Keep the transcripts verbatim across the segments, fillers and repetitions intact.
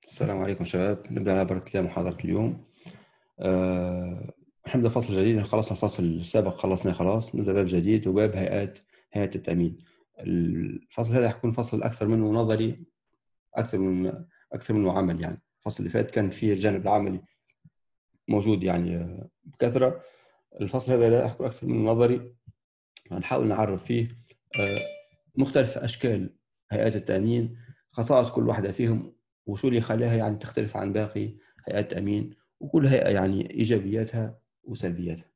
السلام عليكم شباب. نبدأ على بركة الله محاضرة اليوم. أه نبدأ فصل جديد. خلصنا الفصل السابق، خلصناه خلاص. نبدأ باب جديد وباب هيئات هيئة التأمين. الفصل هذا حيكون فصل أكثر منه نظري أكثر من أكثر منه عمل. يعني الفصل اللي فات كان فيه الجانب العملي موجود يعني آه، بكثرة. الفصل هذا لا يحكون أكثر منه نظري. هنحاول نعرف فيه أه مختلف أشكال هيئات التأمين، خصائص كل واحدة فيهم، وشو اللي يخليها يعني تختلف عن باقي هيئات التأمين، وكل هيئة يعني إيجابياتها وسلبياتها.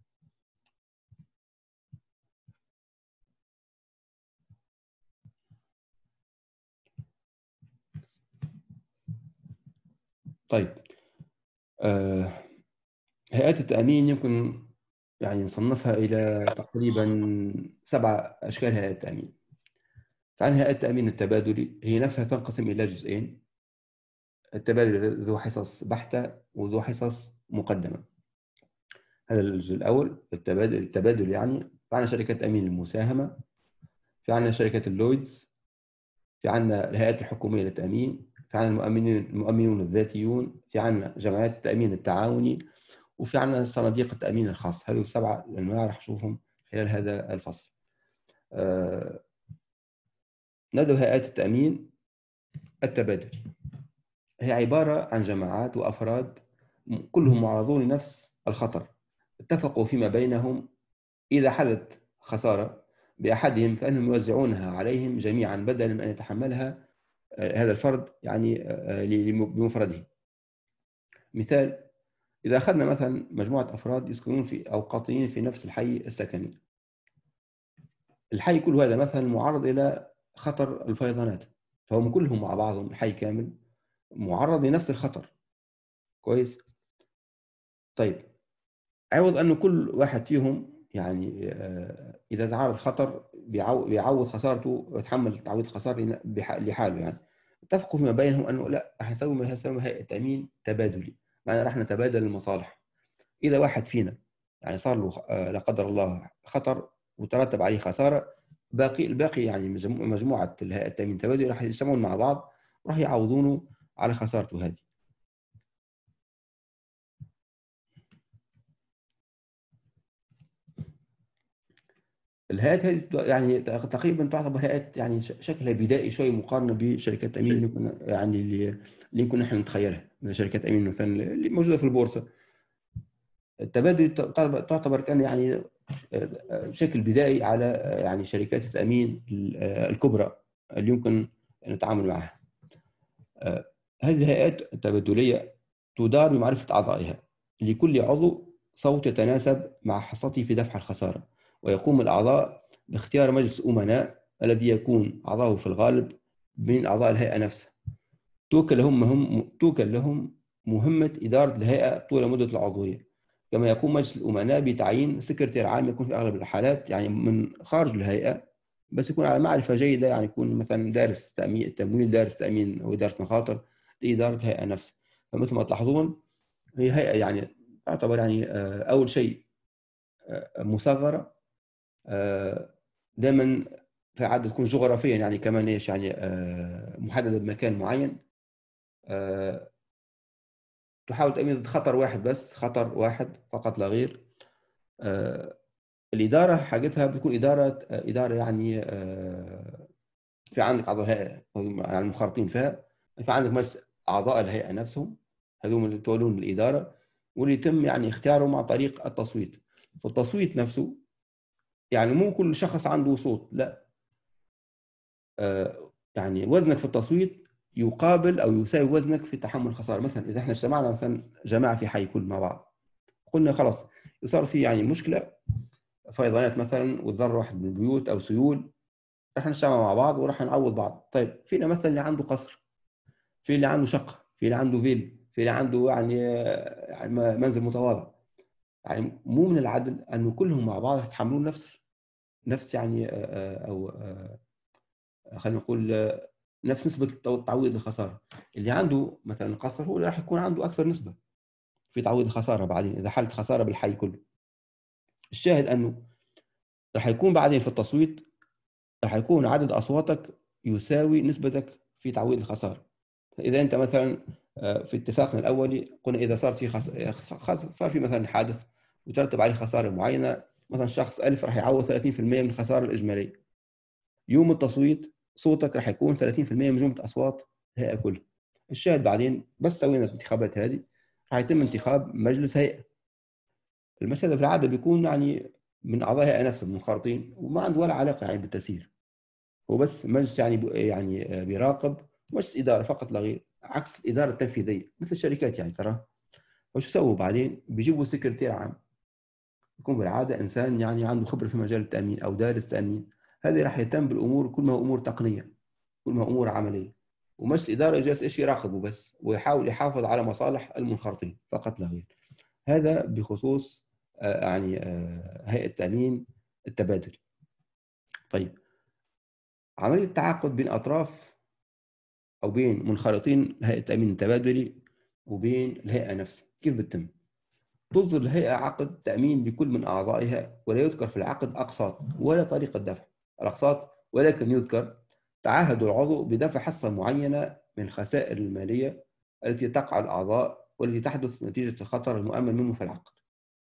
طيب، آه هيئات التأمين يمكن يعني نصنفها إلى تقريبا سبع أشكال هيئات التأمين. فعن هيئات التأمين التبادلي، هي نفسها تنقسم إلى جزئين: التبادل ذو حصص بحتة وذو حصص مقدمة. هذا الجزء الأول، التبادل التبادل يعني فعنا شركة تأمين المساهمة، في عندنا شركة اللويدز، في عندنا الهيئات الحكومية للتأمين، في عندنا المؤمنين المؤمنون الذاتيون، في عندنا جمعيات التأمين التعاوني، وفي عندنا صناديق التأمين الخاص. هذه السبعة أنواع راح نشوفهم خلال هذا الفصل. أه نبدأ بهيئات التأمين التبادلي. هي عبارة عن جماعات وأفراد كلهم معرضون لنفس الخطر، اتفقوا فيما بينهم إذا حدث خسارة بأحدهم فإنهم يوزعونها عليهم جميعا بدلا من أن يتحملها هذا الفرد يعني بمفرده. مثال: إذا أخذنا مثلا مجموعة أفراد يسكنون في أو قاطنين في نفس الحي السكني، الحي كل هذا مثلا معرض إلى خطر الفيضانات، فهم كلهم مع بعضهم الحي كامل معرض لنفس الخطر. كويس. طيب، عوض أنه كل واحد فيهم يعني إذا تعرض خطر بيعوض خسارته ويتحمل تعويض خسارة لحاله، يعني اتفقوا فيما بينهم أنه لا، راح نسوي ما يسمى هيئة تأمين تبادلي، معنى راح نتبادل المصالح. إذا واحد فينا يعني صار له لا قدر الله خطر وترتب عليه خسارة، باقي الباقي يعني مجموعة الهيئة التأمين التبادلي راح يجتمعون مع بعض وراح يعوضونه على خسارته هذه. الهيئات هذه يعني تقريبا تعتبر هيئات يعني شكلها بدائي شوي مقارنه بشركات التامين اللي كنا يعني اللي اللي يمكن نحن نتخيلها من شركات امين مثلا اللي موجوده في البورصه. التبادل تعتبر كان يعني شكل بدائي على يعني شركات التامين الكبرى اللي يمكن نتعامل معها. هذه الهيئات التبادليه تدار بمعرفه اعضائها، لكل عضو صوت يتناسب مع حصته في دفع الخساره، ويقوم الأعضاء باختيار مجلس أمناء الذي يكون أعضاؤه في الغالب من أعضاء الهيئة نفسها. توكل لهم مهم توكل لهم مهمة إدارة الهيئة طول مدة العضوية، كما يقوم مجلس الأمناء بتعيين سكرتير عام يكون في أغلب الحالات يعني من خارج الهيئة، بس يكون على معرفة جيدة، يعني يكون مثلا دارس تأمين تمويل، دارس تأمين أو إدارة مخاطر لإدارة الهيئة نفسها. فمثل ما تلاحظون هي هيئة يعني تعتبر يعني أول شيء مصغرة، دائما في عادة تكون جغرافيا يعني كمان ايش يعني محدده بمكان معين، تحاول تأمين ضد خطر واحد بس، خطر واحد فقط لا غير. الإدارة حاجتها بتكون إدارة إدارة يعني في عندك أعضاء الهيئة يعني المنخرطين فيها، في عندك مجلس أعضاء الهيئة نفسهم، هذول اللي يتولون الإدارة، واللي يتم يعني اختيارهم عن طريق التصويت. فالتصويت نفسه يعني مو كل شخص عنده صوت، لا، يعني وزنك في التصويت يقابل او يساوي وزنك في تحمل الخساره. مثلا اذا احنا اجتمعنا مثلا جماعه في حي كل مع بعض، قلنا خلاص صار في يعني مشكله فيضانات مثلا وتضرر واحد من البيوت او سيول، راح نجتمع مع بعض وراح نعوض بعض. طيب، فينا مثلا اللي عنده قصر، في اللي عنده شقه، في اللي عنده فيل، في اللي عنده يعني يعني منزل متواضع، يعني مو من العدل انه كلهم مع بعض يتحملون نفس نفس يعني او خلينا نقول نفس نسبة تعويض الخسارة. اللي عنده مثلا قصر هو اللي راح يكون عنده أكثر نسبة في تعويض الخسارة بعدين إذا حالة خسارة بالحي كله. الشاهد أنه راح يكون بعدين في التصويت راح يكون عدد أصواتك يساوي نسبتك في تعويض الخسارة. إذا أنت مثلا في اتفاقنا الأولي قلنا إذا صار في خس... صار في مثلا حادث وترتب عليه خسارة معينة، مثلا شخص ألف راح يعوض ثلاثين بالمئة من الخسارة الإجمالية. يوم التصويت صوتك راح يكون ثلاثين بالمئة من جملة أصوات الهيئة كلها. الشاهد بعدين بس سوينا الانتخابات هذه راح يتم انتخاب مجلس هيئة. المجلس هذا في العادة بيكون يعني من أعضاء الهيئة نفسهم منخرطين وما عنده ولا علاقة يعني بالتسيير، هو بس مجلس يعني يعني بيراقب، مجلس إدارة فقط لا غير، عكس الإدارة التنفيذية مثل الشركات يعني ترى. وشو سووا بعدين؟ بيجيبوا سكرتير عام يكون بالعادة إنسان يعني عنده خبرة في مجال التأمين أو دارس تأمين. هذه راح يهتم بالأمور كل ما هو أمور تقنية، كل ما هو أمور عملية. ومجلس الإدارة جالس إيش يراقبه بس ويحاول يحافظ على مصالح المنخرطين فقط لا غير. هذا بخصوص آه يعني آه هيئة التأمين التبادلي. طيب، عملية التعاقد بين أطراف أو بين منخرطين هيئة التأمين التبادلي وبين الهيئة نفسها كيف بتتم؟ تصدر الهيئة عقد تأمين لكل من أعضائها، ولا يذكر في العقد أقساط ولا طريقة دفع الأقساط، ولكن يذكر تعهد العضو بدفع حصة معينة من الخسائر المالية التي تقع على الأعضاء والتي تحدث نتيجة الخطر المؤمن منه في العقد.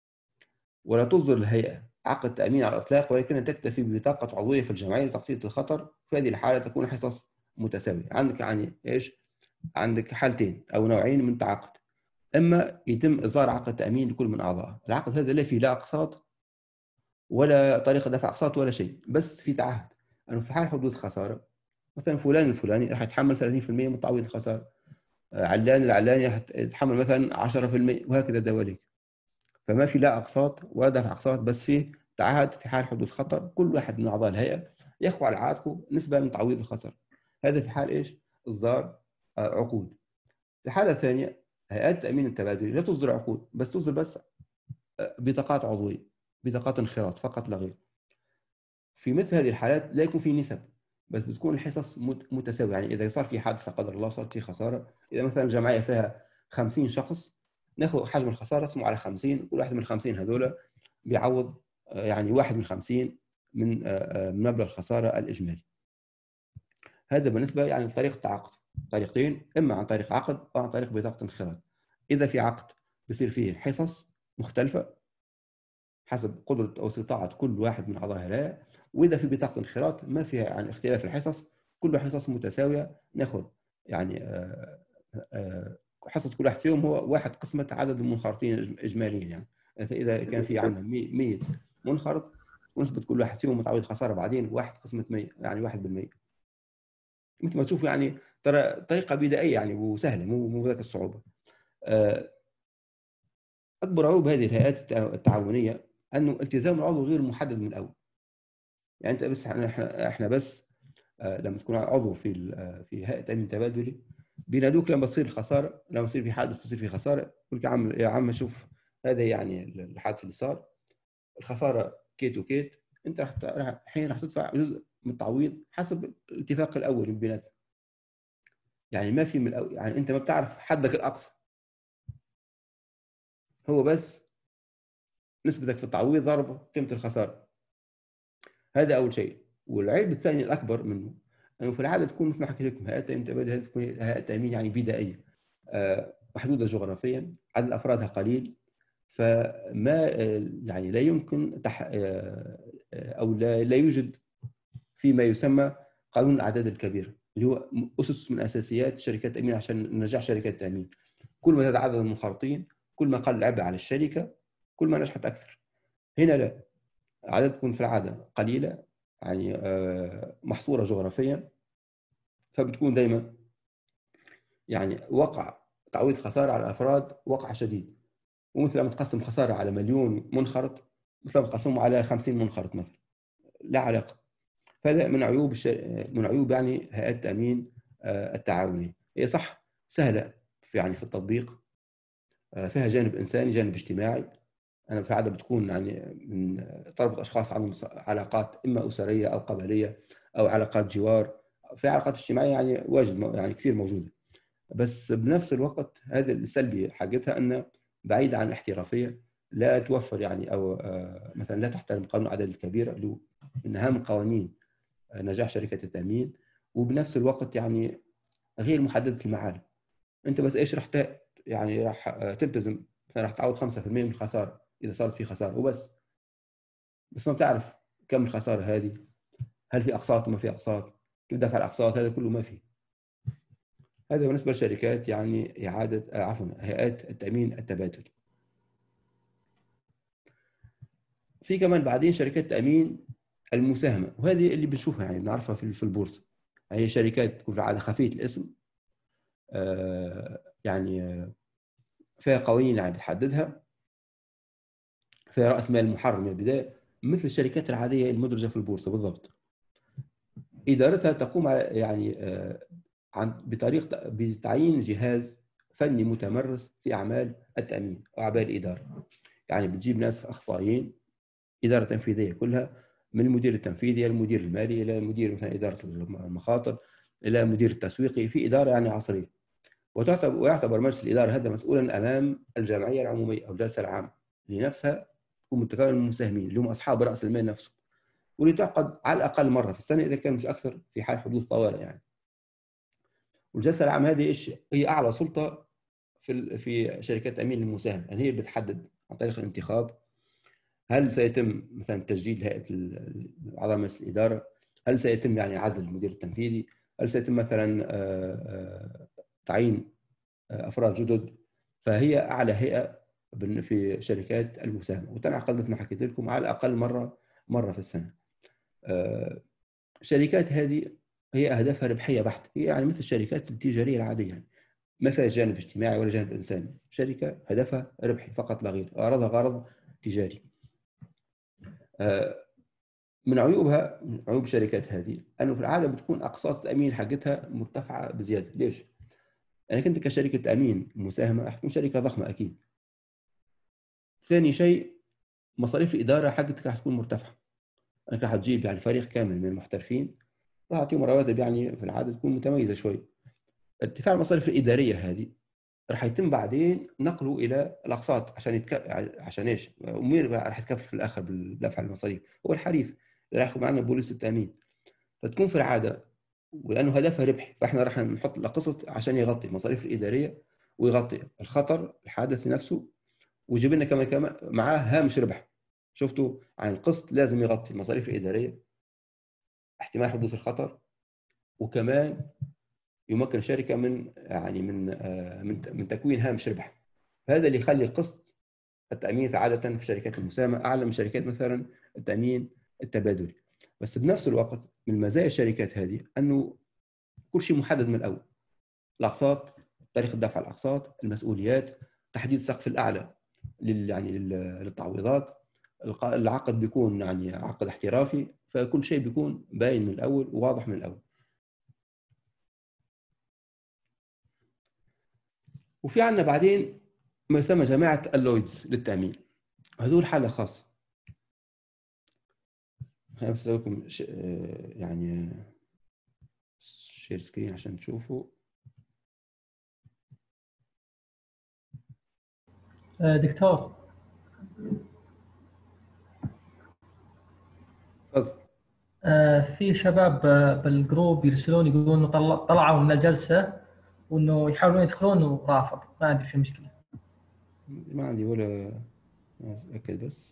ولا تصدر الهيئة عقد تأمين على الإطلاق، ولكن تكتفي ببطاقة عضوية في الجمعية لتغطية الخطر. في هذه الحالة تكون حصص متساوية. عندك يعني إيش؟ عندك حالتين أو نوعين من التعاقد. اما يتم اصدار عقد تامين لكل من اعضائه، العقد هذا لا فيه لا اقساط ولا طريقه دفع اقساط ولا شيء، بس في تعهد انه في حال حدوث خساره مثلا فلان الفلاني راح يتحمل ثلاثين بالمئة من تعويض الخساره، علان العلاني راح يتحمل مثلا عشرة بالمئة وهكذا دواليك. فما في لا اقساط ولا دفع اقساط، بس في تعهد في حال حدوث خطر كل واحد من اعضاء الهيئه يخضع على عاتقه نسبه من تعويض الخساره. هذا في حال ايش؟ اصدار عقود. في الحاله الثانيه هيئات التامين التبادلي لا تصدر عقود، بس تصدر بس بطاقات عضويه، بطاقات انخراط فقط لا غير. في مثل هذه الحالات لا يكون في نسب، بس بتكون الحصص متساويه. يعني اذا صار في حادث لا قدر الله، صارت في خساره، اذا مثلا الجمعيه فيها خمسين شخص ناخذ حجم الخساره نقسمه على خمسين، كل واحد من خمسين هذول بيعوض يعني واحد من خمسين من مبلغ الخساره الاجمالي. هذا بالنسبه يعني لطريقه التعاقد. طريقتين، اما عن طريق عقد او عن طريق بطاقه انخراط. اذا في عقد بصير فيه حصص مختلفه حسب قدرة أو استطاعة كل واحد من أعضاء الهيئة. وإذا في بطاقة انخراط ما فيها يعني اختلاف الحصص، كل حصص متساوية، ناخذ يعني آه، آه، حصة كل واحد فيهم هو واحد قسمة عدد المنخرطين إجماليا. يعني إذا كان في عندنا مية منخرط ونسبة كل واحد فيهم متعوض خسارة بعدين واحد قسمة مية يعني واحد بالمية. مثل ما تشوفوا يعني ترى طريقة بدائية يعني وسهلة، مو مو ذاك الصعوبة. أكبر عيوب هذه الهيئات التعاونية أنه التزام العضو غير محدد من الأول. يعني أنت بس احنا احنا بس لما تكون عضو في في هيئة تأمين تبادلي بينادوك لما تصير الخسارة، لما يصير في حادث تصير في خسارة، يقول لك يا عم يا عم شوف هذا يعني الحادث اللي صار، الخسارة كيت وكيت، أنت راح الحين راح تدفع جزء من التعويض حسب الاتفاق الأول من بيناتنا. يعني ما في من الأول، يعني أنت ما بتعرف حدك الأقصى، هو بس نسبتك في التعويض ضرب قيمة الخسارة. هذا أول شيء. والعيب الثاني الأكبر منه أنه في العادة تكون مثل ما حكيت لكم هيئات التأمين التبادلي تكون هيئات تأمين يعني بدائية، محدودة جغرافيا، عدد أفرادها قليل، فما يعني لا يمكن تح أو لا, لا يوجد فيما يسمى قانون الأعداد الكبيرة اللي هو أسس من أساسيات شركات التأمين عشان نجاح شركات التأمين. كل ما زاد عدد المنخرطين كل ما قل العبء على الشركة، كل ما نجحت أكثر. هنا لا، عددكم في العادة قليلة يعني محصورة جغرافيا، فبتكون دائما يعني وقع تعويض خسارة على الأفراد وقع شديد. ومثل ما تقسم خسارة على مليون منخرط مثل ما تقسمه على خمسين منخرط مثلا، لا علاقة. فهذا من عيوب الشر... من عيوب يعني هيئات التأمين التعاونية. هي صح سهلة في يعني في التطبيق، فيها جانب إنساني جانب اجتماعي. أنا في العادة بتكون يعني من تربط أشخاص عندهم علاقات إما أسرية أو قبلية أو علاقات جوار، في علاقات اجتماعية يعني واجد يعني كثير موجودة. بس بنفس الوقت هذا السلبي حاجتها أن بعيد عن الاحترافية، لا توفر يعني أو مثلا لا تحترم قانون الأعداد الكبيرة اللي هو من أهم قوانين نجاح شركة التأمين. وبنفس الوقت يعني غير محدده المعالم. انت بس ايش راح ت... يعني راح تلتزم مثلا راح تعوض خمسة بالمئة من الخساره اذا صارت في خساره وبس. بس ما بتعرف كم الخساره هذه، هل في اقساط وما في اقساط، كيف دفع الاقساط، هذا كله ما في. هذا بالنسبه للشركات يعني اعاده آه عفوا هيئات التامين التبادلي. في كمان بعدين شركات تامين المساهمه، وهذه اللي بنشوفها يعني بنعرفها في في البورصه. هي شركات تكون على خفيه الاسم، آه يعني آه فيها قوانين يعني بتحددها، فيها راس مال محرر من البدايه، مثل الشركات العاديه المدرجه في البورصه بالضبط. ادارتها تقوم يعني آه عن بطريقه بتعيين جهاز فني متمرس في اعمال التامين واعمال الاداره. يعني بتجيب ناس اخصائيين اداره تنفيذيه كلها، من المدير التنفيذي الى المدير المالي الى المدير مثلا اداره المخاطر الى المدير التسويقي، في اداره يعني عصريه. وتعتبر ويعتبر مجلس الاداره هذا مسؤولا امام الجمعيه العموميه او الجلسه العامه لنفسها، تكون متكون من المساهمين اللي هم اصحاب راس المال نفسه، واللي تعقد على الاقل مره في السنه اذا كان مش اكثر في حال حدوث طوارئ يعني. والجلسه العامه هذه ايش هي؟ اعلى سلطه في في شركات تامين المساهمه، يعني هي بتحدد عن طريق الانتخاب هل سيتم مثلا تسجيل هيئه اعضاء مجلس الاداره، هل سيتم يعني عزل المدير التنفيذي، هل سيتم مثلا تعيين افراد جدد. فهي اعلى هيئه في شركات المساهمه، وتنعقد مثل ما حكيت لكم على الاقل مره مره في السنه. الشركات هذه هي اهدافها ربحيه بحته، هي يعني مثل الشركات التجاريه العاديه يعني ما فيها جانب اجتماعي ولا جانب انساني، شركه هدفها ربحي فقط لا غير، غرضها غرض تجاري. من عيوبها من عيوب الشركات هذه انه في العاده بتكون اقساط التامين حقتها مرتفعه بزياده. ليش؟ لانك انت كشركه تامين مساهمه راح تكون شركه ضخمه اكيد. ثاني شيء مصاريف الاداره حقتك راح تكون مرتفعه، انك راح تجيب يعني فريق كامل من المحترفين، راح تعطيهم رواتب يعني في العاده تكون متميزه شوي. ارتفاع المصاريف الاداريه هذه راح يتم بعدين نقله الى الاقساط عشان يتك... عشان ايش؟ ومين راح يتكفل في الاخر بدفع المصاريف؟ هو الحليف اللي راح ياخذ معنا بوليس التامين. فتكون في العاده ولانه هدفها ربحي فاحنا راح نحط القسط عشان يغطي المصاريف الاداريه ويغطي الخطر الحادث نفسه، ويجيب لنا كمان كمان معاه هامش ربح. شفتوا؟ عن القسط لازم يغطي المصاريف الاداريه، احتمال حدوث الخطر، وكمان يمكن الشركه من يعني من من من تكوين هامش ربح. هذا اللي يخلي القسط التامين عاده في شركات المساهمه اعلى من شركات مثلا التامين التبادلي. بس بنفس الوقت من مزايا الشركات هذه انه كل شيء محدد من الاول، الاقساط، طريقه دفع الاقساط، المسؤوليات، تحديد السقف الاعلى لل يعني للتعويضات، العقد بيكون يعني عقد احترافي، فكل شيء بيكون باين من الاول وواضح من الاول. وفي عندنا بعدين ما يسمى جماعه اللويدز للتامين، هذول حاله خاصه. خليني بس لكم يعني شير سكرين عشان تشوفوا. دكتور تفضل. في شباب بالجروب يرسلون يقولون انه طلع- طلعوا من الجلسه وانه يحاولون يدخلون ورافض، ما ادري شو المشكله. ما عندي ولا اتاكد بس.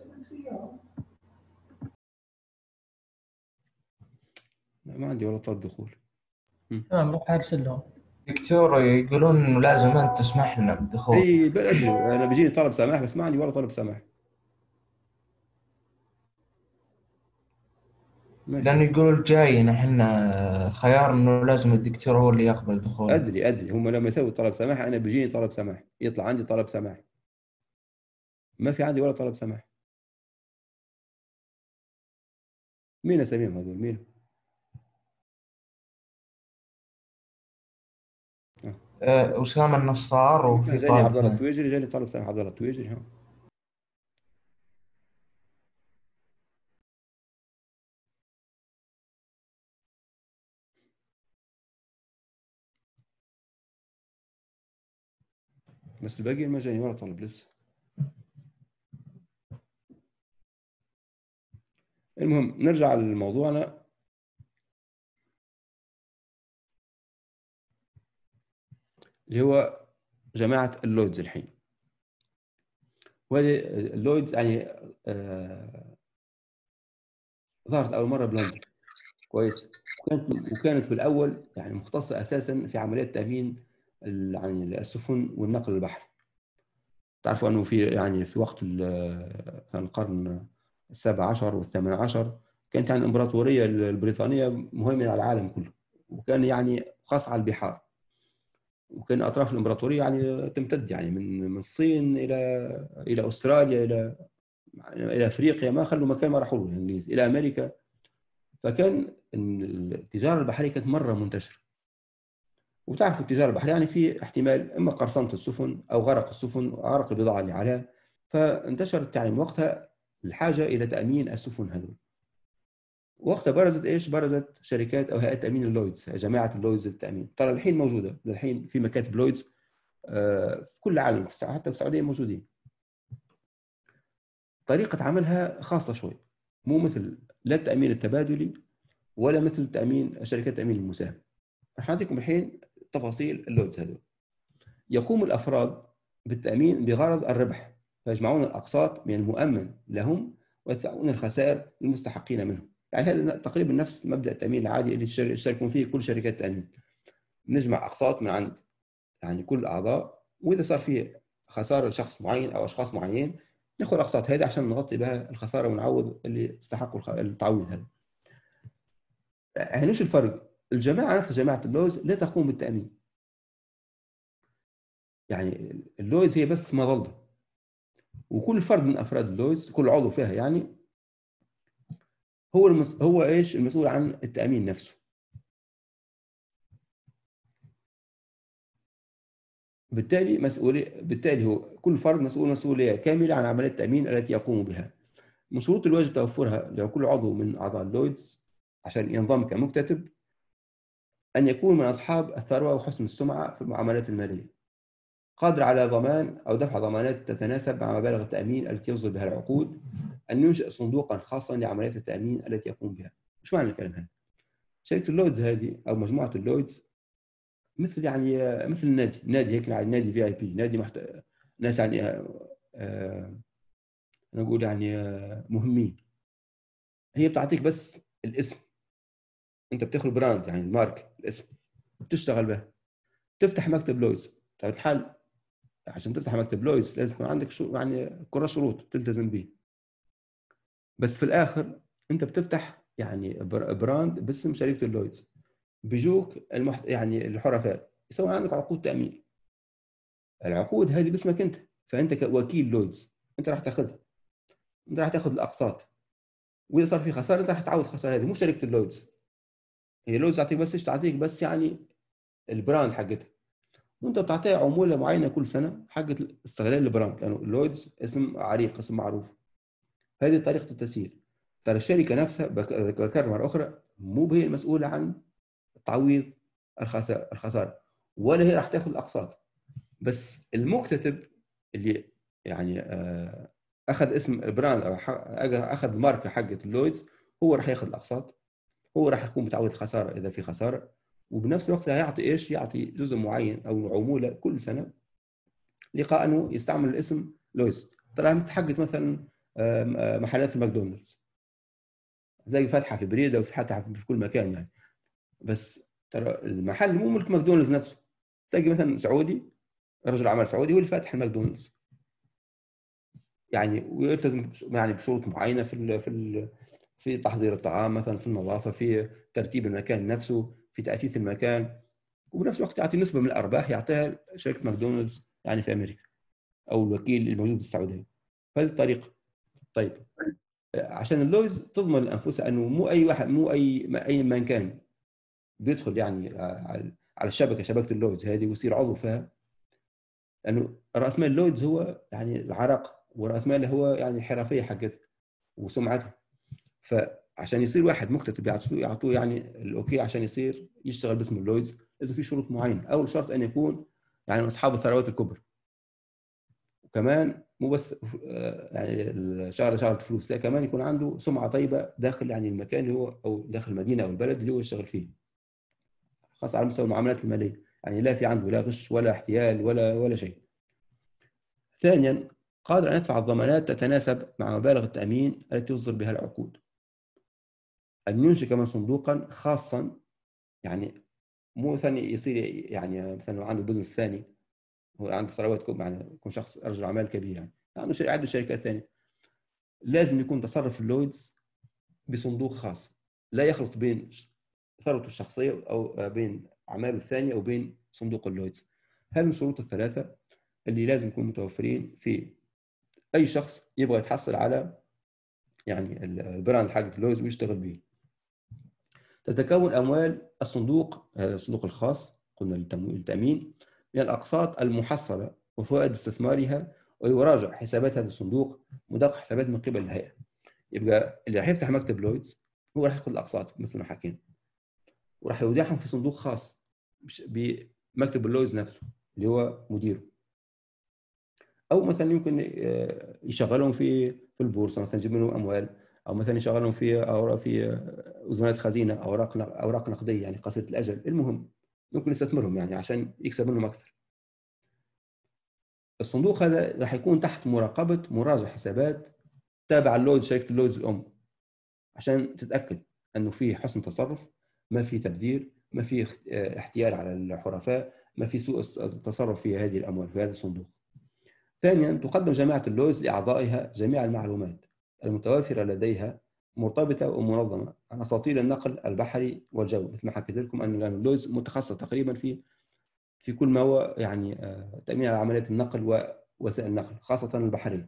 لا ما عندي ولا طلب دخول. تمام روح ارسل لهم. دكتور يقولون انه لازم انت تسمح لنا بالدخول. اي ادري انا بيجيني طلب سماح بس ما عندي ولا طلب سماح. ماشي. لانه يقولوا جاينا احنا خيار انه لازم الدكتور هو اللي يقبل دخولنا. ادري ادري هم لما يسوي طلب سماح انا بيجيني طلب سماح، يطلع عندي طلب سماح. ما في عندي ولا طلب سماح. مين اساميهم هذول؟ مين؟ آه. أه، اسامه النصار وفي جاني طالب عبد الله ثاني. التويجري، جاني طلب سماح عبد الله التويجري. ها بس الباقي ما جاني ولا طلب لسه. المهم نرجع لموضوعنا. اللي هو جماعة اللويدز الحين. وهذه اللويدز يعني آه ظهرت أول مرة بلندن، كويس. وكانت وكانت في الأول يعني مختصة أساسا في عمليات تأمين يعني السفن والنقل البحري. تعرفوا أنه في يعني في وقت في القرن السابع عشر والثامن عشر كانت يعني الإمبراطورية البريطانية مهيمنة على العالم كله، وكان يعني خاص على البحار، وكان أطراف الإمبراطورية يعني تمتد يعني من من الصين إلى إلى أستراليا، إلى إلى أفريقيا، ما خلوا مكان ما راحوا له الإنجليز، إلى أمريكا. فكان التجارة البحرية كانت مرة منتشرة. وتعرفوا التجارة البحرية يعني في احتمال إما قرصنة السفن أو غرق السفن وغرق البضاعة اللي عليها، فانتشرت يعني من وقتها الحاجة إلى تأمين السفن هذول. وقتها برزت إيش؟ برزت شركات أو هيئات تأمين اللويدز، جماعة اللويدز للتأمين. ترى الحين موجودة، الحين في مكاتب لويدز في كل العالم، حتى في السعودية موجودين. طريقة عملها خاصة شوي، مو مثل لا التأمين التبادلي ولا مثل تأمين شركات التأمين المساهم. راح نعطيكم الحين تفاصيل اللويدز هذول. يقوم الأفراد بالتأمين بغرض الربح، فيجمعون الأقساط من المؤمن لهم ويدفعون الخسائر للمستحقين منهم. يعني هذا تقريبا نفس مبدأ التأمين العادي اللي يشتركون فيه كل شركات التأمين. نجمع أقساط من عند يعني كل الأعضاء، وإذا صار فيه خسارة لشخص معين أو أشخاص معين ناخذ الأقساط هذه عشان نغطي بها الخسارة ونعوض اللي استحقوا التعويض هذا. يعني ايش الفرق؟ الجماعة نفسها جماعة اللويدز لا تقوم بالتأمين. يعني اللويدز هي بس مظلة، وكل فرد من افراد اللويدز كل عضو فيها يعني هو المس... هو ايش المسؤول عن التامين نفسه. بالتالي مسؤوليه بالتالي هو كل فرد مسؤول مسؤوليه كامله عن عمليه التامين التي يقوم بها. من شروط الواجب توفرها لكل عضو من اعضاء اللويدز عشان ينضم كمكتتب ان يكون من اصحاب الثروه وحسن السمعه في المعاملات الماليه، قادر على ضمان او دفع ضمانات تتناسب مع مبالغ التامين التي يصدر بها العقود، أن ينشئ صندوقا خاصا لعمليات التأمين التي يقوم بها. إيش معنى الكلام هذا؟ شركة اللويدز هذه أو مجموعة اللويدز مثل يعني مثل النادي، نادي هيك يعني نادي في اي بي، نادي محت... ناس يعني آه... نقول يعني آه... مهمين. هي بتعطيك بس الاسم، أنت بتاخذ براند يعني المارك الاسم بتشتغل به. تفتح مكتب لويدز، طيب الحال عشان تفتح مكتب لويدز لازم يكون عندك شو يعني كل شروط تلتزم به. بس في الآخر أنت بتفتح يعني براند باسم شركة اللويدز، بيجوك المحت... يعني الحرفاء يسوون عندك عقود تأمين. العقود هذه باسمك أنت، فأنت كوكيل لويدز أنت راح تاخذها، أنت راح تاخذ الأقساط، وإذا صار في خسارة أنت راح تعوض الخسارة هذه، مو شركة اللويدز. هي لويدز تعطيك بس إيش؟ تعطيك بس يعني البراند حقتها، وأنت بتعطيها عمولة معينة كل سنة حقت استغلال البراند، لأنه اللويدز اسم عريق، اسم معروف. هذه طريقة التسيير. ترى الشركة نفسها بكرر مرة أخرى مو هي المسؤولة عن تعويض الخسارة، ولا هي راح تاخذ الأقساط. بس المكتتب اللي يعني اخذ اسم البراند او اخذ الماركه حقت اللويدز هو راح ياخذ الاقساط، هو راح يكون متعوض الخساره اذا في خساره، وبنفس الوقت يعطي ايش؟ يعطي جزء معين او عموله كل سنه لقاء انه يستعمل الاسم لويدز. ترى حقت مثلا محلات الماكدونالدز زي فاتحه في بريده وفتحتها في كل مكان يعني، بس ترى المحل مو ملك ماكدونالدز نفسه. تلاقي مثلا سعودي، رجل اعمال سعودي هو اللي فاتح الماكدونالدز يعني، ويلتزم يعني بشروط معينه في ال في ال في تحضير الطعام مثلا، في النظافه، في ترتيب المكان نفسه، في تاثيث المكان، وبنفس الوقت يعطي نسبه من الارباح يعطيها شركه ماكدونالدز يعني في امريكا او الوكيل الموجود في السعوديه. بهذه الطريقه. طيب عشان اللويز تضمن لانفسها انه مو اي واحد، مو اي اي من كان بيدخل يعني على الشبكه، شبكه اللويز هذه ويصير عضو فيها، لانه راس مال اللويدز هو يعني العرق، وراس ماله هو يعني الحرفيه حقتها وسمعتها. فعشان يصير واحد مكتتب يعطوه يعطوه يعني الاوكي عشان يصير يشتغل باسم اللويدز لازم في شروط معينه. اول شرط ان يكون يعني من اصحاب الثروات الكبرى، وكمان مو بس يعني شغله شغله فلوس، لا كمان يكون عنده سمعه طيبه داخل يعني المكان اللي هو او داخل المدينه او البلد اللي هو يشتغل فيه، خاصه على مستوى المعاملات الماليه. يعني لا في عنده لا غش ولا احتيال ولا ولا شيء. ثانيا، قادر أن يدفع الضمانات تتناسب مع مبالغ التأمين التي يصدر بها العقود. أن ينشئ كمان صندوقا خاصا، يعني مو مثلا يصير يعني مثلا عنده بزنس ثاني، هو عنده ثروات كبرى، يعني يكون شخص رجل أعمال كبير، يعني عنده عدة شركات ثانية، لازم يكون تصرف اللويدز بصندوق خاص لا يخلط بين ثروته الشخصية أو بين أعماله الثانية أو بين صندوق اللويدز. هذه الشروط الثلاثة اللي لازم يكونوا متوفرين في أي شخص يبغى يتحصل على يعني البراند حق اللويدز ويشتغل به. تتكون أموال الصندوق، هذا الصندوق الخاص قلنا للتأمين، من الأقساط المحصلة وفوائد استثمارها، ويراجع حسابات هذا الصندوق مدقق حسابات من قبل الهيئة. يبقى اللي راح يفتح مكتب لويدز هو راح ياخذ الأقساط مثل ما حكينا، وراح يودعهم في صندوق خاص بمكتب اللويدز نفسه اللي هو مديره، او مثلا يمكن يشغلهم في في البورصه، مثلا يجيب منهم اموال، او مثلا يشغلهم في اوراق في اذونات خزينه، اوراق اوراق نقديه يعني قصيره الاجل، المهم ممكن يستثمرهم يعني عشان يكسب منهم اكثر. الصندوق هذا راح يكون تحت مراقبه مراجع حسابات تابع اللويدز، شركه اللويدز الام، عشان تتاكد انه في حسن تصرف، ما في تبذير، ما في احتيال على الحرفاء، ما في سوء التصرف في هذه الاموال في هذا الصندوق. ثانيا، تقدم جامعة اللويدز لأعضائها جميع المعلومات المتوافرة لديها مرتبطة ومنظمة عن أساطير النقل البحري والجوي، مثل ما حكيت لكم أن اللويدز متخصص تقريبا في في كل ما هو يعني تأمين على عمليات النقل ووسائل النقل خاصة البحرية.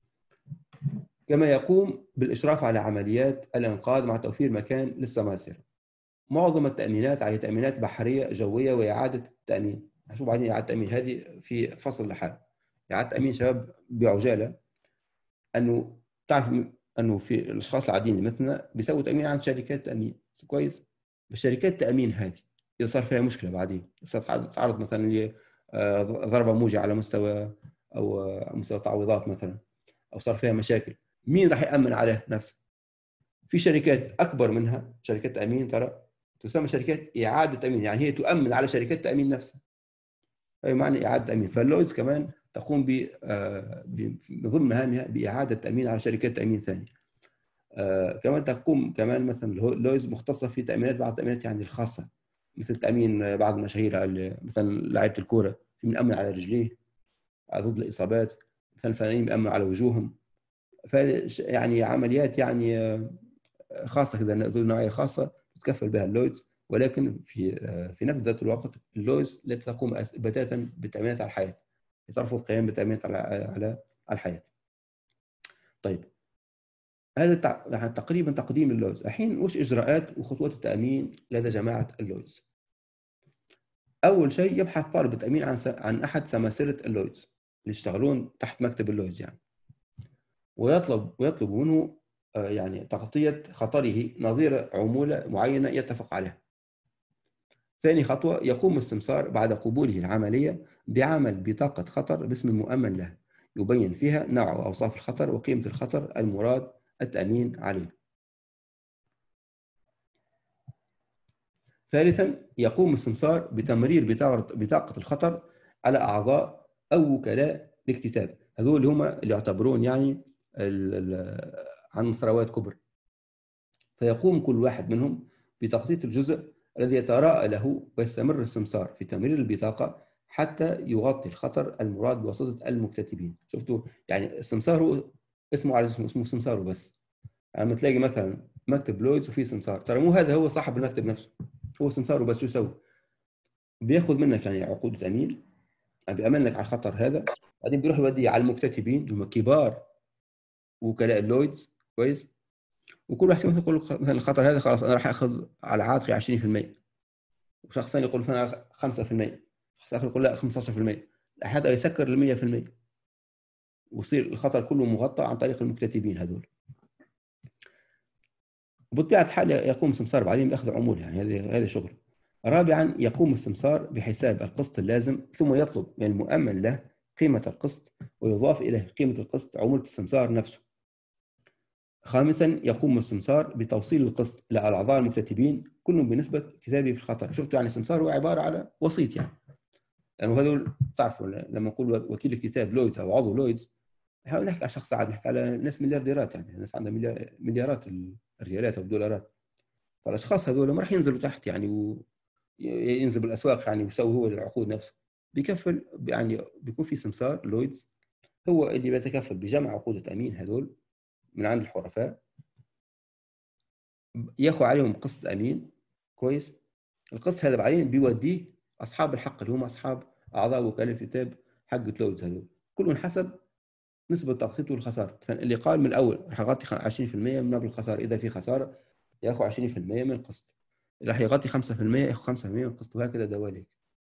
كما يقوم بالإشراف على عمليات الإنقاذ مع توفير مكان للسماسرة. معظم التأمينات على تأمينات بحرية جوية وإعادة التأمين. هنشوف بعدين إعادة التأمين هذه في فصل لحال. إعادة التأمين شباب بعجالة، أنه تعرف أنه في الأشخاص العاديين مثلنا بيسووا تأمين عن شركات تأمين كويس، بس شركات التأمين هذه إذا صار فيها مشكلة بعدين، تعرض مثلا لضربة موجعة على مستوى أو مستوى تعويضات مثلا، أو صار فيها مشاكل، مين راح يأمن عليه نفسه؟ في شركات أكبر منها شركات تأمين ترى تسمى شركات إعادة تأمين، يعني هي تؤمن على شركات تأمين نفسها، أي معنى إعادة تأمين. فاللويدز كمان تقوم بضمن مهامها بإعادة تأمين على شركات تأمين ثانية. كمان تقوم كمان مثلا لويدز مختصة في تأمينات بعض التأمينات يعني الخاصة، مثل تأمين بعض المشاهير مثلا لاعيبة الكورة بنأمن على رجليه ضد الإصابات، مثلا الفنانين بنأمن على وجوههم. يعني عمليات يعني خاصة كذا، نوعية خاصة تتكفل بها اللويدز، ولكن في في نفس ذات الوقت اللويدز لا تقوم بتاتا بالتأمينات على الحياة، ترفض القيام بالتأمينات على على الحياة. طيب هذا تقريبا تقديم اللويدز. الحين وش إجراءات وخطوات التأمين لدى جماعة اللويدز؟ أول شيء يبحث طالب التأمين عن عن أحد سماسرة اللويدز اللي يشتغلون تحت مكتب اللويدز يعني، ويطلب ويطلب منه يعني تغطية خطره نظير عمولة معينة يتفق عليها. ثاني خطوة، يقوم السمسار بعد قبوله العملية بعمل بطاقة خطر باسم المؤمن له يبين فيها نوع وأوصاف الخطر وقيمة الخطر المراد التأمين عليه. ثالثا، يقوم السمسار بتمرير بطاقة الخطر على أعضاء أو وكلاء الاكتتاب، هذول اللي هم اللي يعتبرون يعني عن ثروات كبرى، فيقوم كل واحد منهم بتغطية الجزء الذي يتراءى له، ويستمر السمسار في تمرير البطاقة حتى يغطي الخطر المراد بواسطة المكتتبين. شفتوا يعني السمسار هو اسمه على اسمه اسمه سمساره بس، يعني تلاقي مثلا مكتب لويدز وفيه سمسار، ترى مو هذا هو صاحب المكتب نفسه، هو سمساره بس. شو يسوي؟ بياخذ منك يعني عقود تأمين، بيأمن لك على الخطر هذا، بعدين بيروح يوديه على المكتتبين اللي هم كبار وكلاء اللويدز كويس، وكل واحد مثلا يقول مثلا الخطر هذا خلاص انا راح اخذ على عاتقي عشرين بالمئة، وشخص ثاني يقول انا خمسة بالمئة، شخص اخر يقول لا خمسة عشر بالمئة، لحد يسكر ل مئة بالمئة ويصير الخطر كله مغطى عن طريق المكتتبين هذول. وبطبيعه الحال يقوم السمسار بعدين باخذ عموله، يعني هذا هذا شغل. رابعا، يقوم السمسار بحساب القسط اللازم، ثم يطلب من المؤمن له قيمه القسط، ويضاف اليه قيمه القسط عموله السمسار نفسه. خامسا، يقوم السمسار بتوصيل القسط إلى الأعضاء المكتتبين كلهم بنسبة كتابه في الخطر. شفتوا يعني السمسار هو عبارة على وسيط، يعني لانه يعني هذول بتعرفوا لما نقول وكيل اكتتاب لويدز او عضو لويدز نحاول نحكي على شخص عادي، نحكي على ناس مليارديرات، يعني ناس عندها مليارات الريالات او الدولارات. فالاشخاص هذول ما راح ينزلوا تحت يعني وينزل بالاسواق يعني ويسوي هو العقود نفسه، بيكفل يعني بيكون في سمسار لويدز هو اللي بيتكفل بجمع عقود التامين هذول من عند الحرفاء، ياخذ عليهم قسط امين كويس. القسط هذا بعدين بيوديه اصحاب الحق اللي هم اصحاب اعضاء وكاله الكتاب حق لويدز هذول، كلهم حسب نسبه تغطيته للخساره. مثلا اللي قال من الاول راح يغطي عشرين بالمئة من مبلغ الخساره، اذا في خساره ياخذ عشرين بالمئة من القسط، راح يغطي خمسة بالمئة ياخذ خمسة بالمئة من القسط، وهكذا دواليك.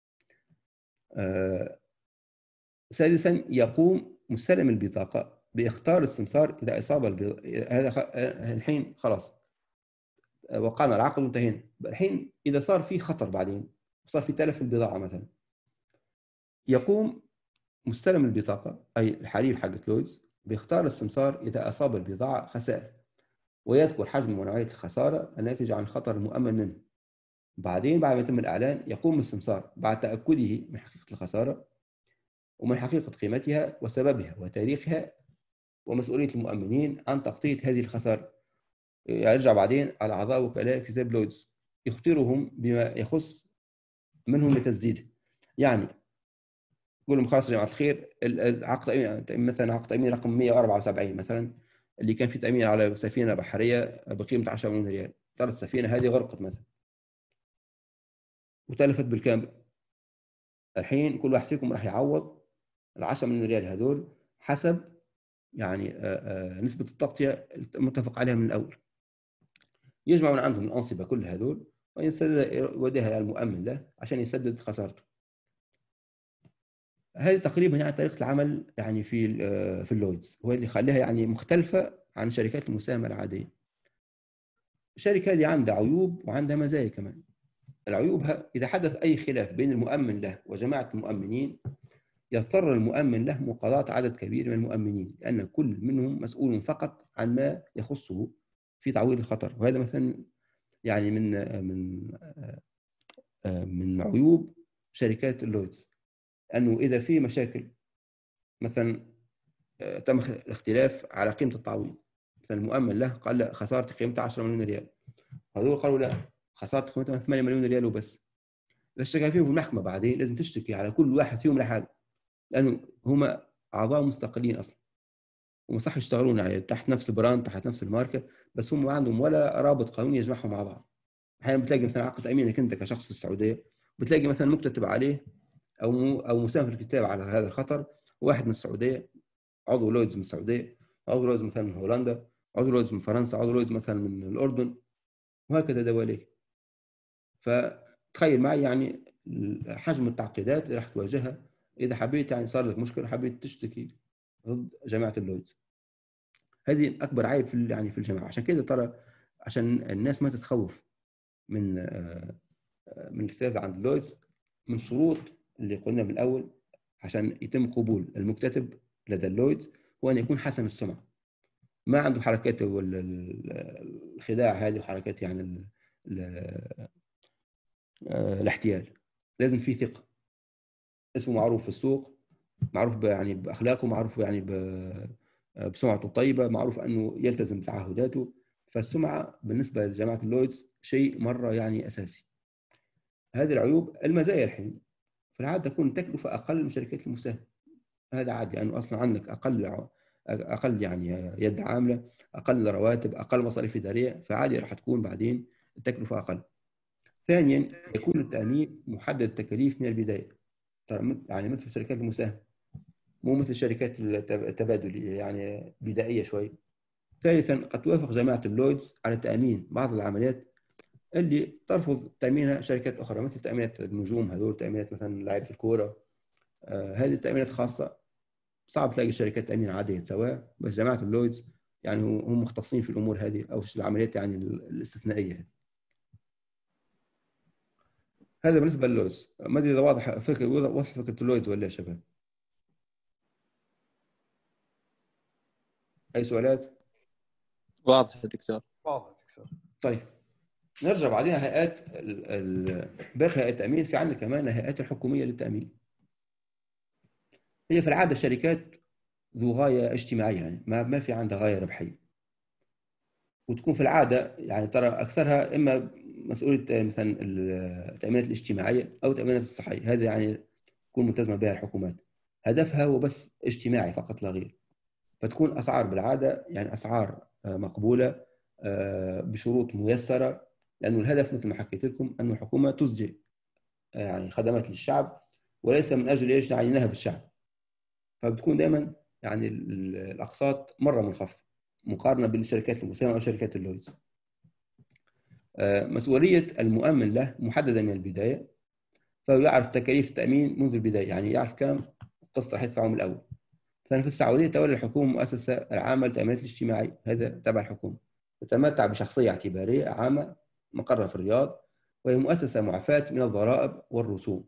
آه سادسا يقوم مستلم البطاقه باختار السمسار اذا اصاب البض... هذا خ... الحين خلاص وقعنا العقد وانتهينا. الحين اذا صار في خطر بعدين صار في تلف البضاعه مثلا، يقوم مستلم البطاقه اي الحليف حق لويدز بيختار السمسار اذا اصاب البضاعه خسائر، ويذكر حجم ونوعيه الخساره الناتجه عن الخطر المؤمن منه. بعدين بعد ما يتم الاعلان يقوم السمسار بعد تاكده من حقيقه الخساره ومن حقيقه قيمتها وسببها وتاريخها ومسؤوليه المؤمنين عن تغطيه هذه الخساره. يرجع بعدين على اعضاء وكلاء كتاب لويدز يختارهم بما يخص منهم لتسديده. يعني يقول لهم خلاص يا جماعه الخير العقد مثلا عقد تامين رقم مئة وأربعة وسبعين مثلا اللي كان في تامين على سفينه بحريه بقيمه عشرة مليون ريال، طلعت السفينه هذه غرقت مثلا وتلفت بالكامل. الحين كل واحد فيكم راح يعوض ال عشرة مليون ريال هذول حسب يعني آآ آآ نسبه التغطيه المتفق عليها من الاول. يجمع من عندهم الانصبه كل هذول ويوديها المؤمن له عشان يسدد خسارته. هذه تقريبا يعني طريقه العمل يعني في في اللويدز، وهي اللي يخليها يعني مختلفه عن شركات المساهمه العاديه. الشركه دي عندها عيوب وعندها مزايا كمان. العيوب اذا حدث اي خلاف بين المؤمن له وجماعه المؤمنين يضطر المؤمن له مقاضاة عدد كبير من المؤمنين، لأن كل منهم مسؤول فقط عن ما يخصه في تعويض الخطر. وهذا مثلا يعني من من من عيوب شركات اللويدز، أنه إذا في مشاكل مثلا تم الاختلاف على قيمة التعويض، مثلا المؤمن له قال لا خسارة قيمتها عشرة مليون ريال، هذول قالوا لا خسارة قيمتها ثمانية مليون ريال وبس. إذا اشتكى فيهم في المحكمة بعدين لازم تشتكي على كل واحد فيهم لحاله، لأنه هم أعضاء مستقلين أصلا وما صح يشتغلون يعني تحت نفس البراند تحت نفس الماركة، بس هم ما عندهم ولا رابط قانوني يجمعهم مع بعض. أحيانا بتلاقي مثلا عقد تأمينك أنت كشخص في السعودية بتلاقي مثلا مكتتب عليه أو مو أو مساهم في الكتاب على هذا الخطر واحد من السعودية، عضو لويدز من السعودية، عضو لويدز مثلا من هولندا، عضو لويدز من فرنسا، عضو لويدز مثلا من الأردن، وهكذا دواليك. فتخيل معي يعني حجم التعقيدات اللي راح تواجهها إذا حبيت يعني صار لك مشكلة حبيت تشتكي ضد جماعة اللويدز. هذه اكبر عيب في يعني في الجامعه. عشان كده ترى عشان الناس ما تتخوف من من الكتاب عند لويدز، من شروط اللي قلنا من الاول عشان يتم قبول المكتتب لدى اللويدز هو ان يكون حسن السمعه، ما عنده حركات الخداع هذه وحركات يعني ال ال الاحتيال. لازم في ثقه، اسمه معروف في السوق، معروف يعني باخلاقه، معروف يعني بسمعته الطيبه، معروف انه يلتزم بتعهداته. فالسمعه بالنسبه لجماعه اللويدز شيء مره يعني اساسي. هذه العيوب. المزايا الحين في العاده تكون تكلفه اقل من شركات المساهمه، هذا عادي لانه يعني اصلا عندك اقل اقل يعني يد عامله، اقل رواتب، اقل مصاريف اداريه، فعادي راح تكون بعدين التكلفه اقل. ثانيا يكون التامين محدد التكاليف من البدايه، يعني مثل شركات المساهمه مو مثل شركات التبادل يعني بدائيه شوي. ثالثا قد توافق جماعه اللويدز على تامين بعض العمليات اللي ترفض تامينها شركات اخرى، مثل تامينات النجوم هذول، تامينات مثلا لاعيبه الكوره. آه هذه التامينات خاصه صعب تلاقي شركات تامين عاديه تسواها، بس جماعه اللويدز يعني هم مختصين في الامور هذه او في العمليات يعني الاستثنائيه هذه. هذا بالنسبه للويدز. ما ادري اذا واضح فكره وضحت فكره اللويدز ولا يا شباب؟ اي سؤالات؟ واضح يا دكتور. واضح دكتور. طيب نرجع بعدين هيئات باقي هيئات التامين. في عندنا كمان الهيئات الحكوميه للتامين. هي في العادة شركات ذو غاية اجتماعية، يعني ما ما في عندها غاية ربحية، وتكون في العادة يعني ترى أكثرها إما مسؤولية مثلا التأمينات الاجتماعية أو التأمينات الصحية، هذه يعني تكون ملتزمة بها الحكومات، هدفها هو بس اجتماعي فقط لا غير. فتكون أسعار بالعادة يعني أسعار مقبولة بشروط ميسرة، لأنه الهدف مثل ما حكيت لكم أن الحكومة تسدي يعني خدمات للشعب، وليس من أجل إيش يعني نهب الشعب. فبتكون دائما يعني الأقساط مرة منخفضة مقارنة بالشركات المساهمة أو شركات اللويدز. مسؤولية المؤمن له محددة من البداية، فهو يعرف تكاليف التأمين منذ البداية، يعني يعرف كم قسط راح يدفعه من الأول. ففي السعودية تولي الحكومة مؤسسة العامة للتأمينات الاجتماعية، هذا تبع الحكومة، تتمتع بشخصية اعتبارية عامة مقرة في الرياض، وهي مؤسسة معفاة من الضرائب والرسوم،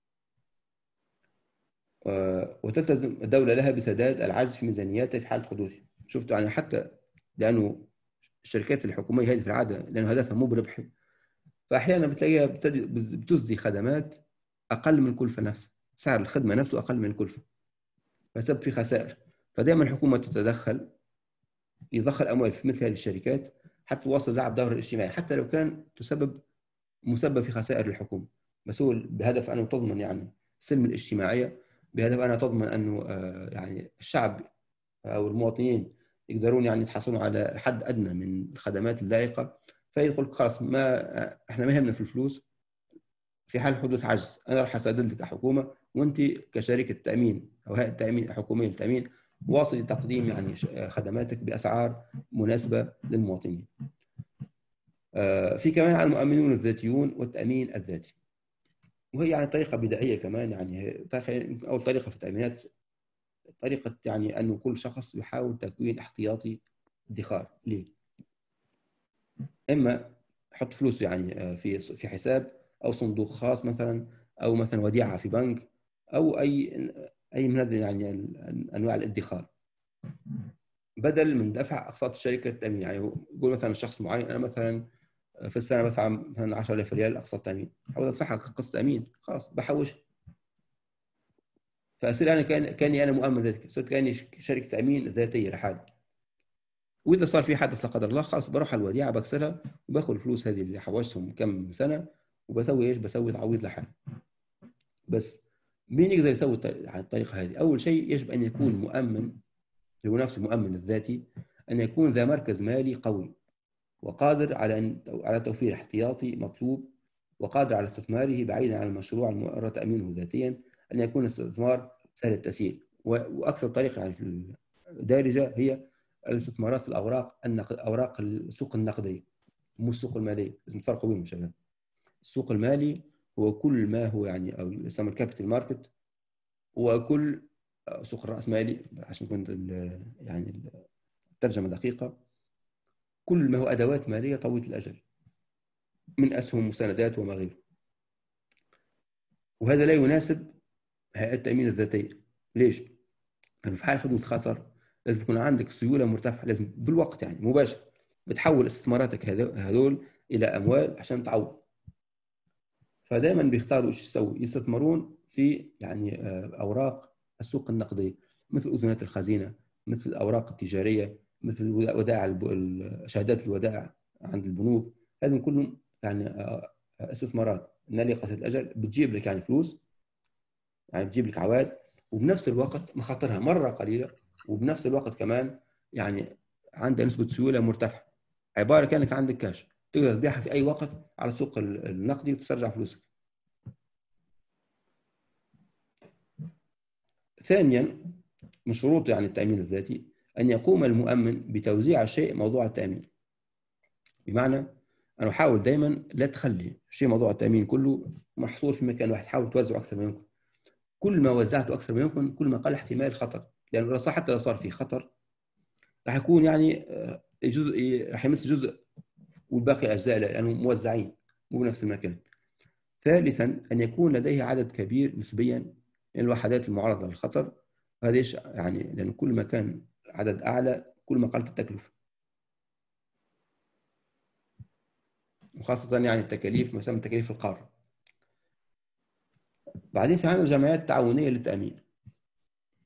وتلتزم الدولة لها بسداد العجز في ميزانياتها في حالة حدوثه. شفتوا يعني حتى لأنه الشركات الحكومية هذه في العادة لأنه هدفها مو بربحي، فأحيانا بتلاقيها بتسدي خدمات أقل من الكلفة نفسها، سعر الخدمة نفسه أقل من الكلفة، فسبب في خسائر. فدائما الحكومة تتدخل، يضخ أموال في مثل هذه الشركات حتى توصل لعب دورها الاجتماعي، حتى لو كان تسبب مسبب في خسائر للحكومة، بس هو بهدف أنه تضمن يعني السلم الاجتماعية، بهدف أنها تضمن أنه يعني الشعب أو المواطنين يقدرون يعني يتحصلون على حد أدنى من الخدمات اللائقة. فيقول خلاص ما إحنا ما يهمنا في الفلوس، في حال حدوث عجز أنا راح أسدد لك كحكومة، وأنت كشركة تأمين أو هيئة تأمين حكومية للتأمين واصل لتقديم يعني خدماتك بأسعار مناسبة للمواطنين. في كمان على المؤمنون الذاتيون والتأمين الذاتي، وهي يعني طريقة بدائية كمان، يعني طريقة أول طريقة في التأمينات طريقة يعني أنه كل شخص يحاول تكوين احتياطي ادخار ليه، إما يحط فلوسه يعني في في حساب أو صندوق خاص مثلا، أو مثلا وديعة في بنك، أو أي أي من هذه يعني أنواع الادخار، بدل من دفع أقساط الشركة التأمين. يعني يقول مثلا شخص معين أنا مثلا في السنة بدفع مثلا عشرة آلاف ريال أقساط تأمين، أحاول أدفعها كقسط تأمين خلاص بحوش، فأصير أنا كان كاني أنا مؤمن ذاتي، صرت كاني شركة تأمين ذاتية لحالي. وإذا صار في حدث لا قدر الله خلاص بروح على الوديعة بكسرها وباخذ الفلوس هذه اللي حوشتهم كم سنة وبسوي إيش؟ بسوي تعويض لحالي. بس مين يقدر يسوي على الطريقة هذه؟ أول شيء يجب أن يكون مؤمن، هو نفسه المؤمن الذاتي، أن يكون ذا مركز مالي قوي وقادر على أن على توفير احتياطي مطلوب، وقادر على استثماره بعيدا عن المشروع المؤرى تأمينه ذاتيا، أن يكون الاستثمار سهل التسهيل. وأكثر طريقة يعني دارجة هي الاستثمارات في الأوراق النقد، أوراق السوق النقدية مو السوق المالية، لازم تفرقوا بينهم شباب. السوق المالي هو كل ما هو يعني أو يسمى الكابيتال ماركت، وكل سوق الرأسمالي عشان تكون يعني الترجمة دقيقة، كل ما هو أدوات مالية طويلة الأجل من أسهم وسندات وما غيره. وهذا لا يناسب هيئة التأمين الذاتية. ليش؟ لأنه في حال حدوث خطر لازم يكون عندك سيولة مرتفعة، لازم بالوقت يعني مباشر بتحول استثماراتك هذول إلى أموال عشان تعوض. فدائما بيختاروا ايش يسوي؟ يستثمرون في يعني أوراق السوق النقدية، مثل أذونات الخزينة، مثل الأوراق التجارية، مثل ودائع شهادات الودائع عند البنوك. هذم كلهم يعني استثمارات نالقة الأجل، بتجيب لك يعني فلوس، يعني بتجيب لك عوائد، وبنفس الوقت مخاطرها مرة قليلة، وبنفس الوقت كمان يعني عندها نسبة سيولة مرتفعة، عبارة كأنك عندك كاش تقدر تبيعها في أي وقت على السوق النقدي وتسترجع فلوسك. ثانيا من شروط يعني التأمين الذاتي أن يقوم المؤمن بتوزيع شيء موضوع التأمين، بمعنى أنا أحاول دائما لا تخلي شيء موضوع التأمين كله محصور في مكان واحد، حاول توزعه أكثر ما يمكن. كل ما وزعته أكثر ما يمكن كل ما قل احتمال الخطر، لأنه لو حتى لو صار في خطر راح يكون يعني جزء راح يمس جزء والباقي أجزاء لأنه موزعين مو بنفس المكان. ثالثا أن يكون لديه عدد كبير نسبيا من الوحدات المعرضة للخطر، هذا يعني لأن كل ما كان عدد أعلى كل ما قلت التكلفة، وخاصة يعني التكاليف ما يسمى تكاليف القارة. بعدين في عندنا الجمعيات التعاونية للتأمين،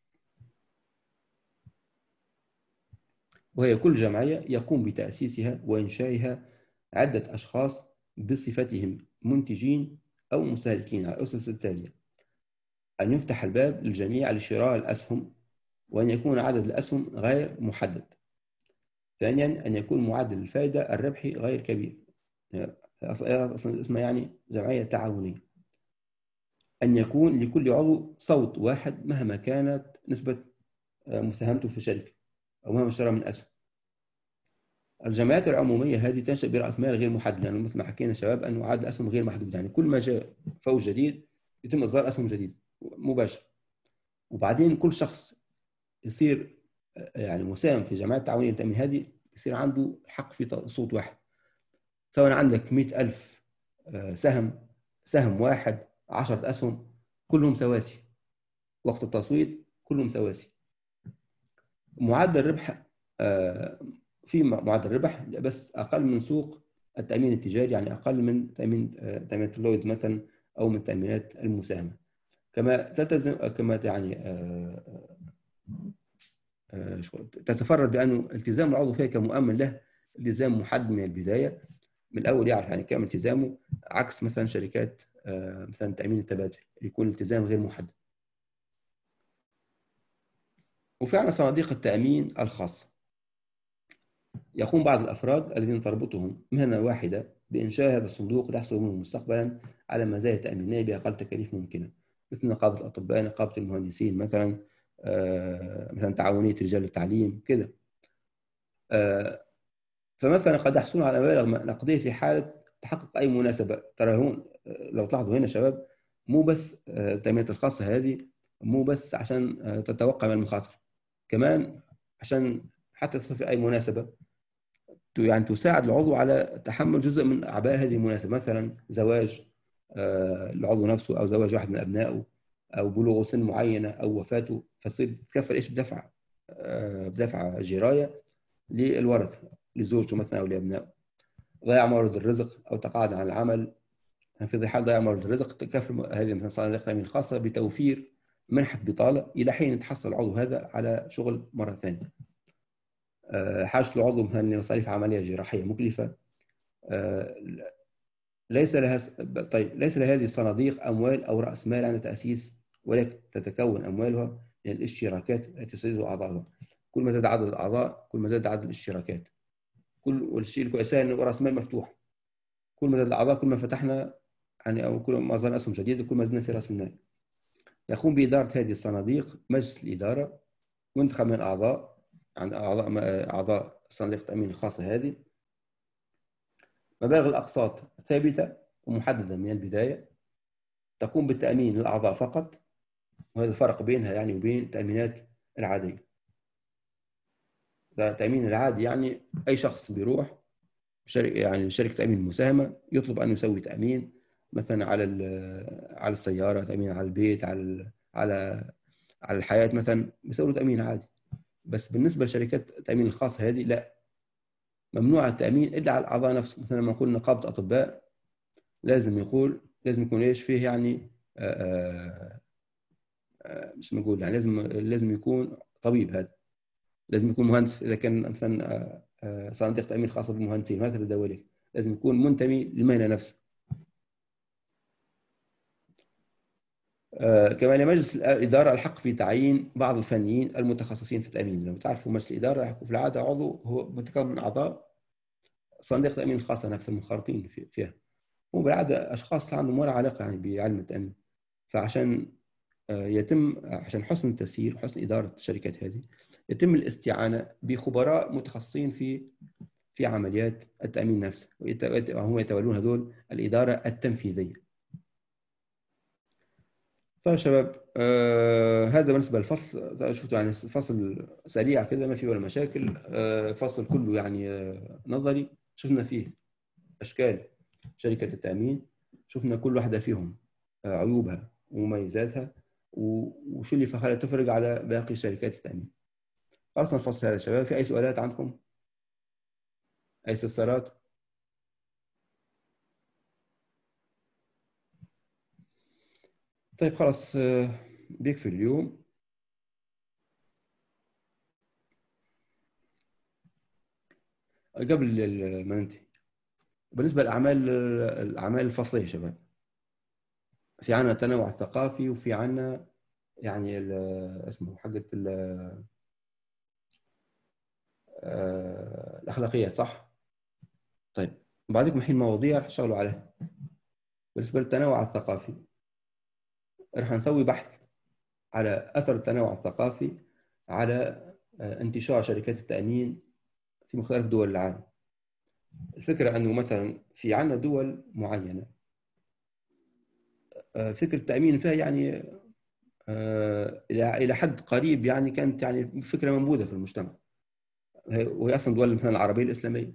وهي كل جمعية يقوم بتأسيسها وإنشائها عدة أشخاص بصفتهم منتجين أو مستهلكين على الأسس التالية: أن يفتح الباب للجميع لشراء الأسهم، وأن يكون عدد الأسهم غير محدد. ثانياً، أن يكون معدل الفائدة الربحي غير كبير، أصلا اسمها يعني جمعية تعاونية. أن يكون لكل عضو صوت واحد مهما كانت نسبة مساهمته في الشركة أو مهما اشترى من أسهم. الجمعيات العمومية هذه تنشأ برأس مال غير محدد، لأنه مثل ما حكينا شباب أنه عدد الأسهم غير محدود، يعني كل ما جاء فوز جديد يتم إصدار أسهم جديد مباشر. وبعدين كل شخص يصير يعني مساهم في جمعية تعاونية للتأمين هذه يصير عنده حق في صوت واحد، سواء عندك مئة ألف سهم، سهم واحد، عشرة أسهم، كلهم سواسي وقت التصويت، كلهم سواسي. معدل ربح في معدل ربح بس أقل من سوق التأمين التجاري، يعني أقل من تأمين تأمينات لويدز مثلا أو من التأمينات المساهمة. كما تلتزم كما يعني تتفرد بأنه التزام العضو فيها كمؤمن له التزام محدد من البداية، من الأول يعرف يعني كم التزامه، عكس مثلا شركات مثلا تأمين التبادل يكون الالتزام غير محدد. وفي عندنا صناديق التأمين الخاصة. يقوم بعض الأفراد الذين تربطهم مهنة واحدة بإنشاء هذا الصندوق ليحصلوا منه مستقبلا على مزايا تأمينية بأقل تكاليف ممكنة، مثل نقابة الأطباء، نقابة المهندسين مثلا، آه مثلا تعاونية رجال التعليم كده. آه فمثلا قد يحصلون على مبالغ نقدية في حالة تحقق أي مناسبة. ترى هون لو تلاحظوا هنا شباب، مو بس التأمينات الخاصة هذه مو بس عشان تتوقع من المخاطر، كمان عشان حتى تصل في أي مناسبة يعني تساعد العضو على تحمل جزء من أعباء هذه المناسبة، مثلا زواج العضو نفسه، أو زواج واحد من أبنائه، أو بلوغ سن معينة، أو وفاته، فتصير تكفل إيش بدفع بدفع جراية للورثة، لزوجته مثلا أو لأبنائه. ضياع مورد الرزق أو تقاعد عن العمل، في حال ضياع مورد الرزق تكفل هذه مثلا صناديق التأمين الخاصة بتوفير منحة بطالة إلى حين يتحصل العضو هذا على شغل مرة ثانية. حاجة العضو مثلا لمصاريف عملية جراحية مكلفة، ليس لها طيب ليس لهذه الصناديق أموال أو رأس مال عند تأسيس، ولكن تتكون أموالها من الاشتراكات التي تسددها أعضائها. كل ما زاد عدد الأعضاء كل ما زاد عدد الاشتراكات. كل والشيء الكويس إنه رأس مال مفتوح، كل ما زاد الأعضاء كل ما فتحنا يعني أو كل ما أصدرنا أسهم جديدة كل ما زدنا في رأس المال. يقوم بإدارة هذه الصناديق مجلس الإدارة منتخب من الأعضاء، عن أعضاء أعضاء صناديق التأمين الخاصة هذه. مبالغ الأقساط ثابتة ومحددة من البداية، تقوم بالتأمين للأعضاء فقط، وهذا الفرق بينها يعني وبين التأمينات العادية. التأمين العادي يعني أي شخص بيروح شركة يعني شركة تأمين مساهمة يطلب أن يسوي تأمين مثلا على على السيارة، تأمين على البيت، على على على الحياة مثلا، بيسوي تأمين عادي. بس بالنسبة لشركات التأمين الخاصة هذه لا، ممنوع التأمين إلا على الأعضاء نفسهم. مثلا لما نقول نقابة أطباء لازم يقول لازم يكون ايش فيه يعني آآ آآ مش نقول يعني لازم لازم يكون طبيب، هذا لازم يكون مهندس إذا كان مثلا صناديق تأمين خاصة بالمهندسين وهكذا دولية، لازم يكون منتمي للمهنة نفسها. كمان مجلس الإدارة الحق في تعيين بعض الفنيين المتخصصين في التأمين. لو تعرفوا مجلس الإدارة يحكم في العادة عضو هو متكون من أعضاء صناديق التأمين الخاصة نفسها المنخرطين فيها، هو بالعادة أشخاص عندهم ولا علاقة يعني بعلم التأمين. فعشان يتم عشان حسن التسيير وحسن إدارة الشركات هذه يتم الاستعانة بخبراء متخصصين في في عمليات التأمين نفسه، وهم يتولون هذول الإدارة التنفيذية. طيب شباب، آه هذا بالنسبة للفصل. شفتوا يعني فصل سريع كده ما فيه ولا مشاكل، آه فصل كله يعني آه نظري. شفنا فيه أشكال شركة التأمين، شفنا كل واحدة فيهم آه عيوبها ومميزاتها، وشو اللي خلاها تفرق على باقي شركات التأمين. خلصنا الفصل هذا يا شباب. في أي سؤالات عندكم؟ أي استفسارات؟ طيب خلاص بيكفي اليوم. قبل ال- ما ننتهي، بالنسبه للاعمال الاعمال الفصليه يا شباب، في عنا التنوع الثقافي، وفي عنا يعني ال- اسمه حقة ال- آه، الاخلاقيات، صح؟ طيب بعدكم الحين مواضيع رح تشتغلوا عليها. بالنسبه للتنوع الثقافي رح نسوي بحث على اثر التنوع الثقافي على آه، انتشار شركات التامين في مختلف دول العالم. الفكره انه مثلا في عنا دول معينه آه، فكره التامين فيها يعني آه، الى الى حد قريب يعني كانت يعني فكره منبوذه في المجتمع، وهي اصلا دول مثلا العربيه الاسلاميه.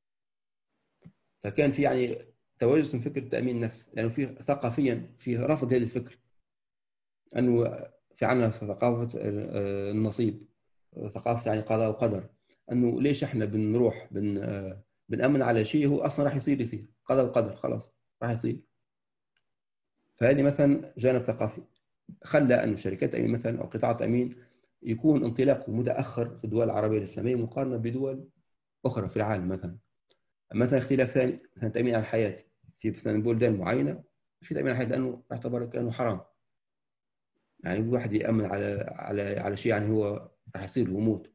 فكان في يعني توجس من فكره التامين نفسه، لانه في ثقافيا في رفض هذه الفكره، انه في عندنا ثقافه آه، النصيب، ثقافه يعني قضاء وقدر، انه ليش احنا بنروح بن آه، بنامن على شيء هو اصلا راح يصير يصير قضاء وقدر، خلاص راح يصير. فهذه مثلا جانب ثقافي خلى انه شركات التامين مثلا او قطاع التامين يكون انطلاقه متاخر في الدول العربيه الاسلاميه مقارنه بدول اخرى في العالم. مثلا مثلا اختلاف ثاني مثلا تامين على الحياه، في مثلا بلدان معينه في تامين على الحياه لانه يعتبر كانه حرام، يعني الواحد يامن على على على شيء يعني هو راح يصير ويموت.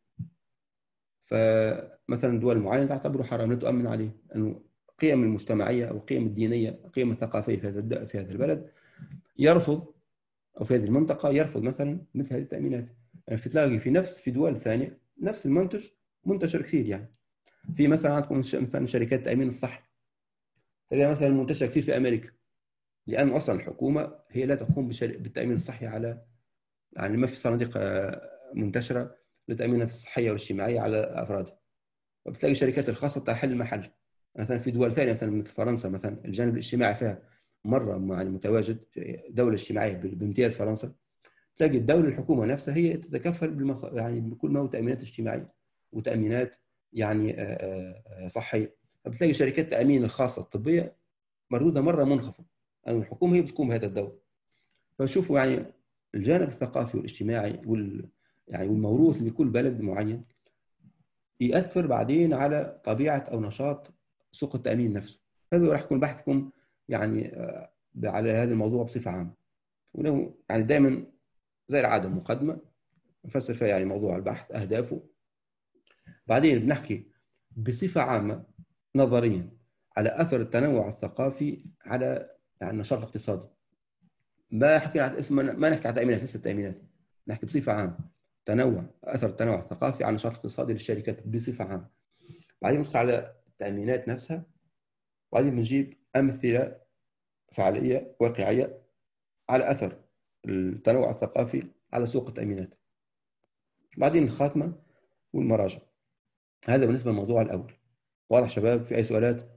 فمثلا دول معينه تعتبره حرام لا تؤمن عليه، انه القيم المجتمعيه او القيم الدينيه القيم الثقافيه في هذا في هذا البلد يرفض، او في هذه المنطقه يرفض مثلا مثل هذه التامينات. يعني في تلاقي في نفس في دول ثانيه نفس المنتج منتشر كثير، يعني في مثلا عندكم مثلا شركات تامين الصحي تلاقي مثلا منتشر كثير في امريكا، لان اصلا الحكومه هي لا تقوم بالتامين الصحي على، يعني ما في صناديق آه، منتشره للتامينات الصحيه والاجتماعيه على افرادها، وبتلاقي الشركات الخاصه تحل المحل. مثلا في دول ثانيه مثلا مثل فرنسا مثلا الجانب الاجتماعي فيها مره يعني متواجد، دوله اجتماعيه بامتياز فرنسا، تلاقي الدوله الحكومه نفسها هي تتكفل بالمص... يعني بكل ما هو تامينات اجتماعيه وتامينات يعني آه، آه، صحيه. فبتلاقي شركات التامين الخاصه الطبيه مردودها مره منخفض، يعني الحكومه هي بتقوم بهذا الدور. فشوفوا يعني الجانب الثقافي والاجتماعي وال يعني والموروث لكل بلد معين يأثر بعدين على طبيعة أو نشاط سوق التأمين نفسه. هذا راح يكون بحثكم يعني آه، على هذا الموضوع بصفة عامة، ولو يعني دائما زي العادة مقدمة نفسر فيها يعني موضوع البحث أهدافه، بعدين بنحكي بصفة عامة نظريا على أثر التنوع الثقافي على يعني النشاط الاقتصادي. ما حكي عن اسم ما نحكي عن تأمينات لسه التأمينات، نحكي بصفة عامة تنوع أثر التنوع الثقافي على النشاط الاقتصادي للشركات بصفة عامة. بعدين ندخل على التأمينات نفسها، وبعدين بنجيب أمثلة فعلية واقعية على أثر التنوع الثقافي على سوق التأمينات، بعدين الخاتمة والمراجع. هذا بالنسبة للموضوع الأول. واضح شباب؟ في أي سؤالات؟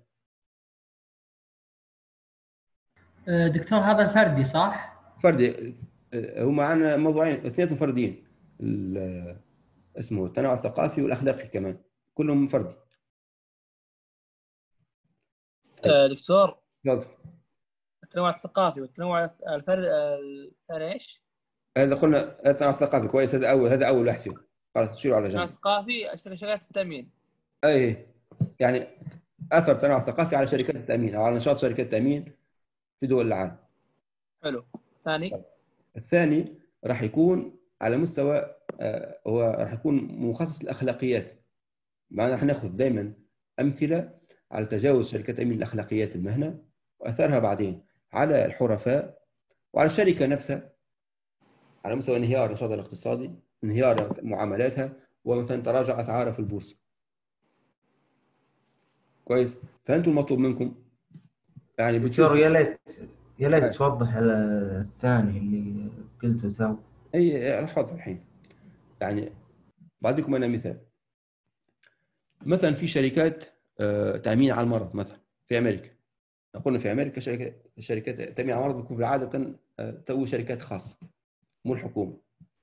آه، دكتور هذا الفردي صح؟ فردي. هم معنا موضوعين اثنين فرديين، ال- اسمه التنوع الثقافي والأخلاقي كمان، كلهم فردي. آه، دكتور تفضل. التنوع الثقافي والتنوع الفر الثاني ايش؟ هذا قلنا التنوع الثقافي كويس، هذا أول هذا أول واحد فيهم، خلاص شيلوا على التنوع جنب. الثقافي شركات التأمين. أي يعني أثر التنوع الثقافي على شركات التأمين أو على نشاط شركات التأمين في دول العالم. حلو. ثاني الثاني راح يكون على مستوى آه، هو راح يكون مخصص للأخلاقيات، معنا راح ناخذ دائما أمثلة على تجاوز شركات التأمين لأخلاقيات المهنة وأثرها بعدين على الحرفاء وعلى الشركة نفسها، على مستوى انهيار النشاط الاقتصادي، انهيار معاملاتها، ومثلا تراجع أسعارها في البورصة. كويس؟ فأنتم المطلوب منكم يعني دكتور بتصير يا ليت يا ليت آه. توضح على الثاني اللي قلته تو. أي راح أوضح الحين. يعني بعطيكم أنا مثال. مثلا في شركات آه، تأمين على المرض مثلا في أمريكا، قلنا في أمريكا شركات شركات تأمين على المرض بتكون عادة آه، تسوي شركات خاصة مو الحكومة.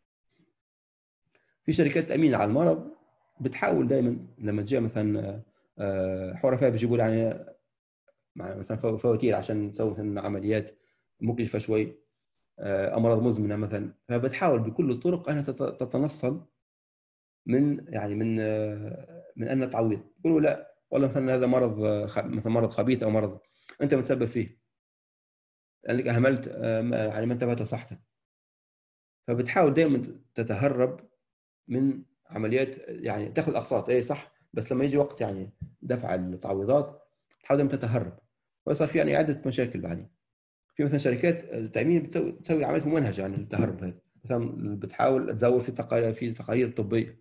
في شركات تأمين على المرض بتحاول دائما لما تجي مثلا آه، حرفاء بيجيبوا يعني مع مثلا فواتير عشان تسوي مثلا عمليات مكلفة شوي، آه، أمراض مزمنة مثلا، فبتحاول بكل الطرق أنها تتنصل من يعني من من ان تعويض. يقولوا لا والله مثلا هذا مرض مثلا مرض خبيث او مرض انت متسبب فيه لانك اهملت يعني ما انتبهت لصحتك. فبتحاول دائما تتهرب من عمليات، يعني تاخذ اقساط اي صح، بس لما يجي وقت يعني دفع التعويضات تحاول دائما تتهرب، ويصير في يعني عده مشاكل بعدين. في مثلا شركات التامين بتسوي تسوي عمليه ممنهجه عن التهرب هذا، مثلا بتحاول تزور في تقارير في تقارير طبيه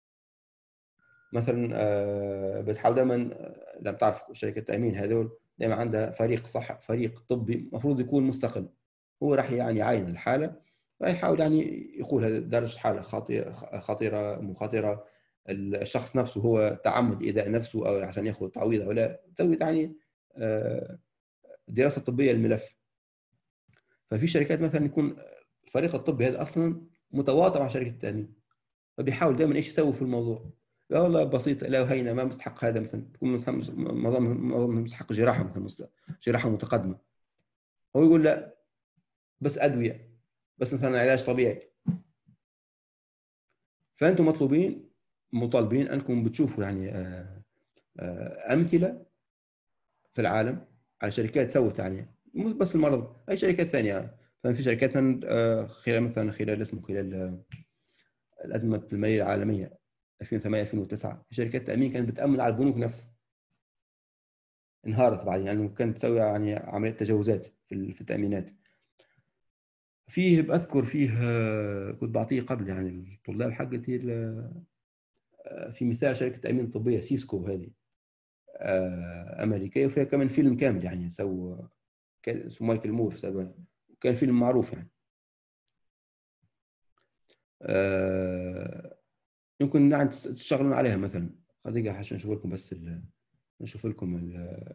مثلا، بتحاول دائما لما تعرف شركه التامين هذول دائما عندها فريق صح فريق طبي المفروض يكون مستقل، هو راح يعني يعاين الحاله، راح يحاول يعني يقول هذا درجه حاله خطيره خطيره مخاطره، الشخص نفسه هو تعمد ايذاء نفسه او عشان ياخذ تعويض او لا، تسوي يعني دراسه طبيه للملف. ففي شركات مثلا يكون الفريق الطبي هذا اصلا متواطئ مع شركه التامين، فبيحاول دائما ايش يسوي في الموضوع، لا والله بسيط لا هينا ما مستحق هذا، مثلا تكون معظم مستحق جراحه مثلا جراحه متقدمه، هو يقول لا بس ادويه بس مثلا علاج طبيعي. فانتم مطلوبين مطالبين انكم بتشوفوا يعني امثله في العالم على شركات سوت يعني مو بس المرض، اي شركات ثانيه. مثلا في شركات مثلا خلال مثلا خلال اسمه خلال الازمه الماليه العالميه ألفين وثمانية ألفين وتسعة في شركات تامين كانت بتامن على البنوك نفسها، انهارت بعدين يعني كانت تسوي يعني عمليه تجاوزات في في التامينات. فيه بذكر فيه كنت بعطيه قبل يعني الطلاب حقتي في مثال شركه تامين طبيه سيسكو هذه امريكيه، وفيها كمان فيلم كامل يعني سوى اسمه مايكل مور سوى، كان فيلم معروف يعني. يمكن يعني تشتغلون عليها مثلا. دقيقه عشان نشوف لكم بس نشوف لكم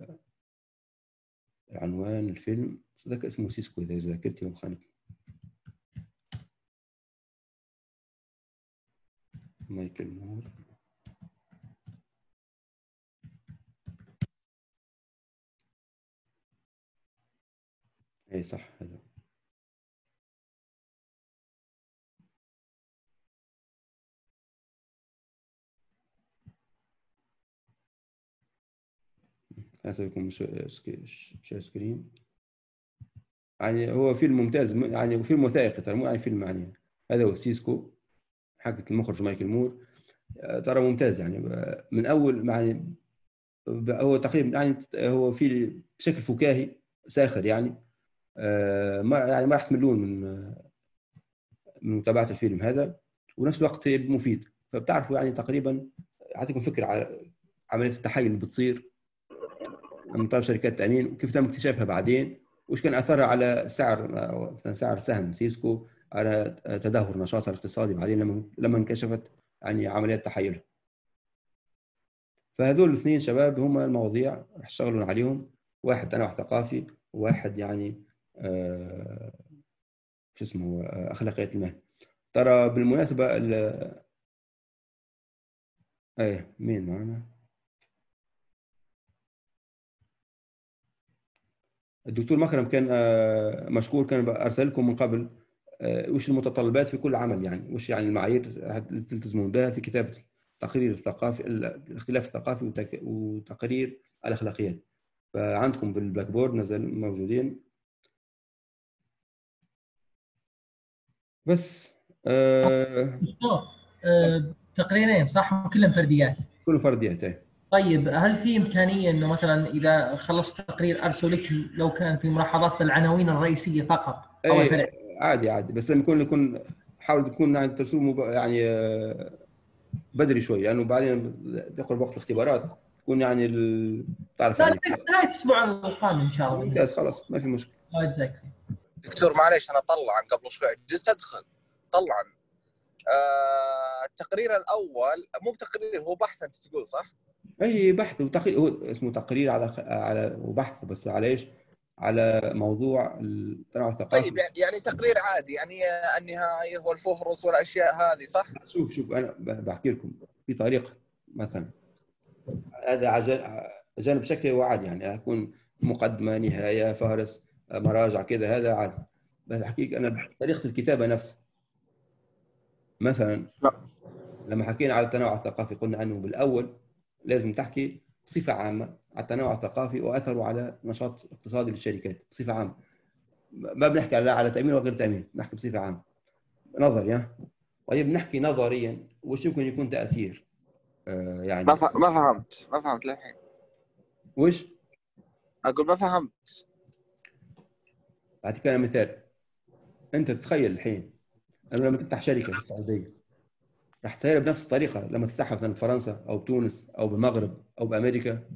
العنوان الفيلم، ذاك اسمه سيسكو اذا ذاكرتي ما خانتني. مايكل مور اي صح هذا. هذا يكون شير سكرين. يعني هو فيلم ممتاز يعني فيلم وثائقي ترى مو يعني فيلم يعني. هذا هو سيسكو حقة المخرج مايكل مور، ترى ممتاز يعني من اول يعني هو تقريبا يعني هو في بشكل فكاهي ساخر يعني ما يعني ما راح تملون من من متابعه الفيلم هذا، ونفس الوقت مفيد. فبتعرفوا يعني تقريبا اعطيكم فكره على عمليه التحايل اللي بتصير من طرف شركات التامين وكيف تم اكتشافها بعدين، وش كان اثرها على سعر مثلا سعر سهم سيسكو، على تدهور نشاطها الاقتصادي بعدين لما لما انكشفت يعني عمليات تحايلها. فهذول الاثنين شباب هم المواضيع راح تشتغلون عليهم، واحد تنوع ثقافي وواحد يعني آه شو اسمه آه اخلاقيات المهنه. ترى بالمناسبه ايه مين معنا؟ الدكتور مكرم كان آه مشكور، كان ارسل لكم من قبل آه وش المتطلبات في كل عمل، يعني وش يعني المعايير اللي تلتزمون بها في كتابه تقرير الثقافي الاختلاف الثقافي وتقرير الاخلاقيات. فعندكم بالبلاك بورد نزل موجودين بس. آه آه تقريرين صح وكلهم فرديات؟ كلهم فرديات. ايه طيب هل في امكانيه انه مثلا اذا خلصت تقرير ارسل لك لو كان في ملاحظات بالعناوين الرئيسيه فقط او الفرع؟ عادي عادي، بس لما يكون يكون حاول تكون يعني ترسمه يعني بدري شوي لانه يعني بعدين تقرب وقت الاختبارات تكون يعني تعرف يعني نهايه الاسبوع القادم ان شاء الله. ممتاز خلاص ما في مشكله. الله يجزاك. دكتور معليش انا طلعا قبل شوي جزت ادخل طلعا آه التقرير الاول مو بتقرير هو بحث انت تقول صح؟ اي بحث وتقرير، هو اسمه تقرير على على وبحث بس على ايش؟ على موضوع التنوع الثقافي. طيب يعني تقرير عادي يعني النهايه هو الفهرس والاشياء هذه صح؟ شوف شوف انا بحكي لكم في طريقه مثلا هذا جانب بشكل هو عادي يعني يكون مقدمه نهايه فهرس مراجع كذا هذا عادي، بس احكي لك انا طريقه الكتابه نفسها. مثلا لما حكينا على التنوع الثقافي قلنا انه بالاول لازم تحكي بصفه عامه على التنوع الثقافي واثره على نشاط اقتصادي للشركات بصفه عامه. ما بنحكي على على تامين وغير تامين، بنحكي بصفه عامه نظري. ها طيب نحكي نظريا وش يمكن يكون تاثير آه يعني ما ف... ما فهمت ما فهمت للحين. وش اقول ما فهمت. بعطيك انا مثال. انت تتخيل الحين انه لما تفتح شركه في السعوديه راح تسيرها بنفس الطريقه لما تفتحها مثلا في فرنسا او بتونس او بالمغرب او بامريكا؟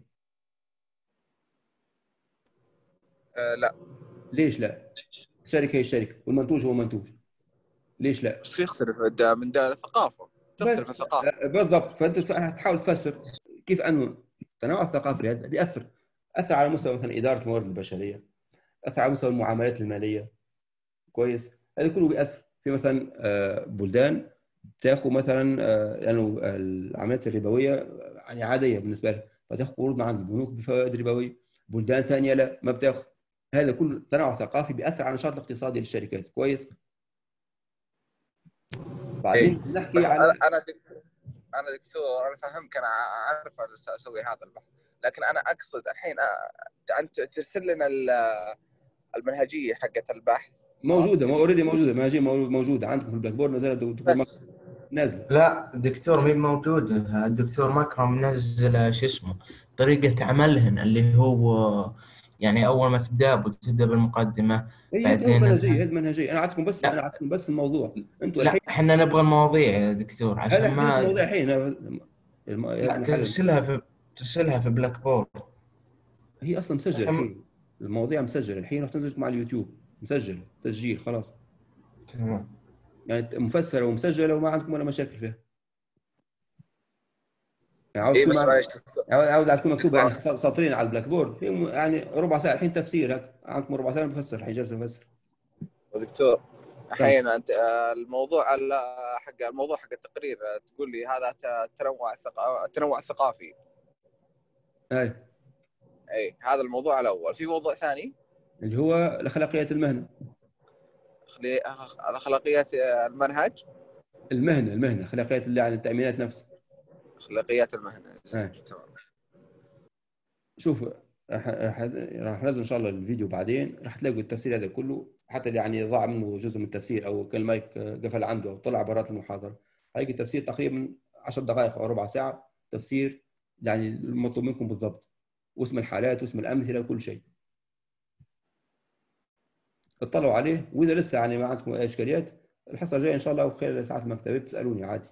آه لا. ليش لا؟ الشركه هي الشركه والمنتوج هو منتوج. ليش لا؟ بس يختلف الد- من دولة الثقافة، تختلف بس الثقافة. آه، بالضبط. فانت تحاول تفسر كيف انه التنوع الثقافي هذا بيأثر اثر على مستوى مثلا اداره الموارد البشريه، اثر على مستوى المعاملات الماليه. كويس. هذا كله بيأثر في مثلا آه، بلدان تاخذ مثلا آه، لانه العمليات الربويه يعني عاديه بالنسبه لها فتاخذ قروض من عند البنوك بفوائد ربويه. بلدان ثانيه لا ما بتاخذ. هذا كله تنوع ثقافي بيأثر على النشاط الاقتصادي للشركات. كويس. بعدين إيه. نحكي بس على انا انا دكتور انا دكتور انا فهمك، انا اعرف أنا اسوي هذا البحث، لكن انا اقصد الحين آه، انت ترسل لنا ال- المنهجيه حقت البحث. موجوده عرفت؟ اوريدي موجوده منهجيه موجوده عندكم في البلاك بورد نزلت دكتور مكرم بس نازله. لا دكتور مين موجود، الدكتور مكرم منزل شو اسمه طريقة عملهن اللي هو يعني أول ما تبدأ بتبدأ بالمقدمة هي تو بعدين منهجيه، أنت... هذه منهجيه. انا اعطيكم بس انا لا اعطيكم بس الموضوع. انتم لا الحين احنا نبغى المواضيع يا دكتور عشان هلا احكي لك ما الموضوع الحين. الم- هذا لا المحل ترسلها في ترسلها في بلاك بورد هي اصلا مسجله عشان الحين. المواضيع مسجله الحين راح تنزل لكم على اليوتيوب مسجله تسجيل خلاص. تمام. يعني مفسره ومسجله وما عندكم ولا مشاكل فيها. يعني عاوز اي تكون بس مع... معلش عاوز تكون مكتوبه دكتور، يعني سطرين على البلاك بورد. هي م- يعني ربع ساعه الحين تفسير. هيك عندكم ربع ساعه بفسر الحين جالس افسر. دكتور تمام. الحين انت آه، الموضوع ال- حق الموضوع حق التقرير آه، تقول لي هذا ت- التنوع الثقافي التنوع الثقافي هاي اي هذا الموضوع الاول. في موضوع ثاني اللي هو الاخلاقيات المهنه. خلي اخلاقيات آه، المنهج، المهنه المهنه اخلاقيات اللي عن التامينات نفسها. اخلاقيات المهنه. هاي زين تمام. شوف راح راح راح ننزل ان شاء الله الفيديو بعدين راح تلاقوا التفسير هذا كله. حتى اللي يعني ضاع منه جزء من التفسير او كان المايك قفل عنده او طلع برات المحاضره هيجي التفسير تقريبا عشر دقائق او ربع ساعه تفسير يعني المطلوب منكم بالضبط واسم الحالات واسم الامثله وكل شيء. اطلعوا عليه. واذا لسه يعني ما عندكم اي اشكاليات الحصه الجايه ان شاء الله وخلال ساعات المكتبه بتسالوني عادي.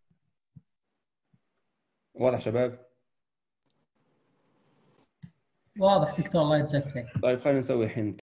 واضح شباب؟ واضح دكتور، الله يجزاك خير. طيب خلينا نسوي الحين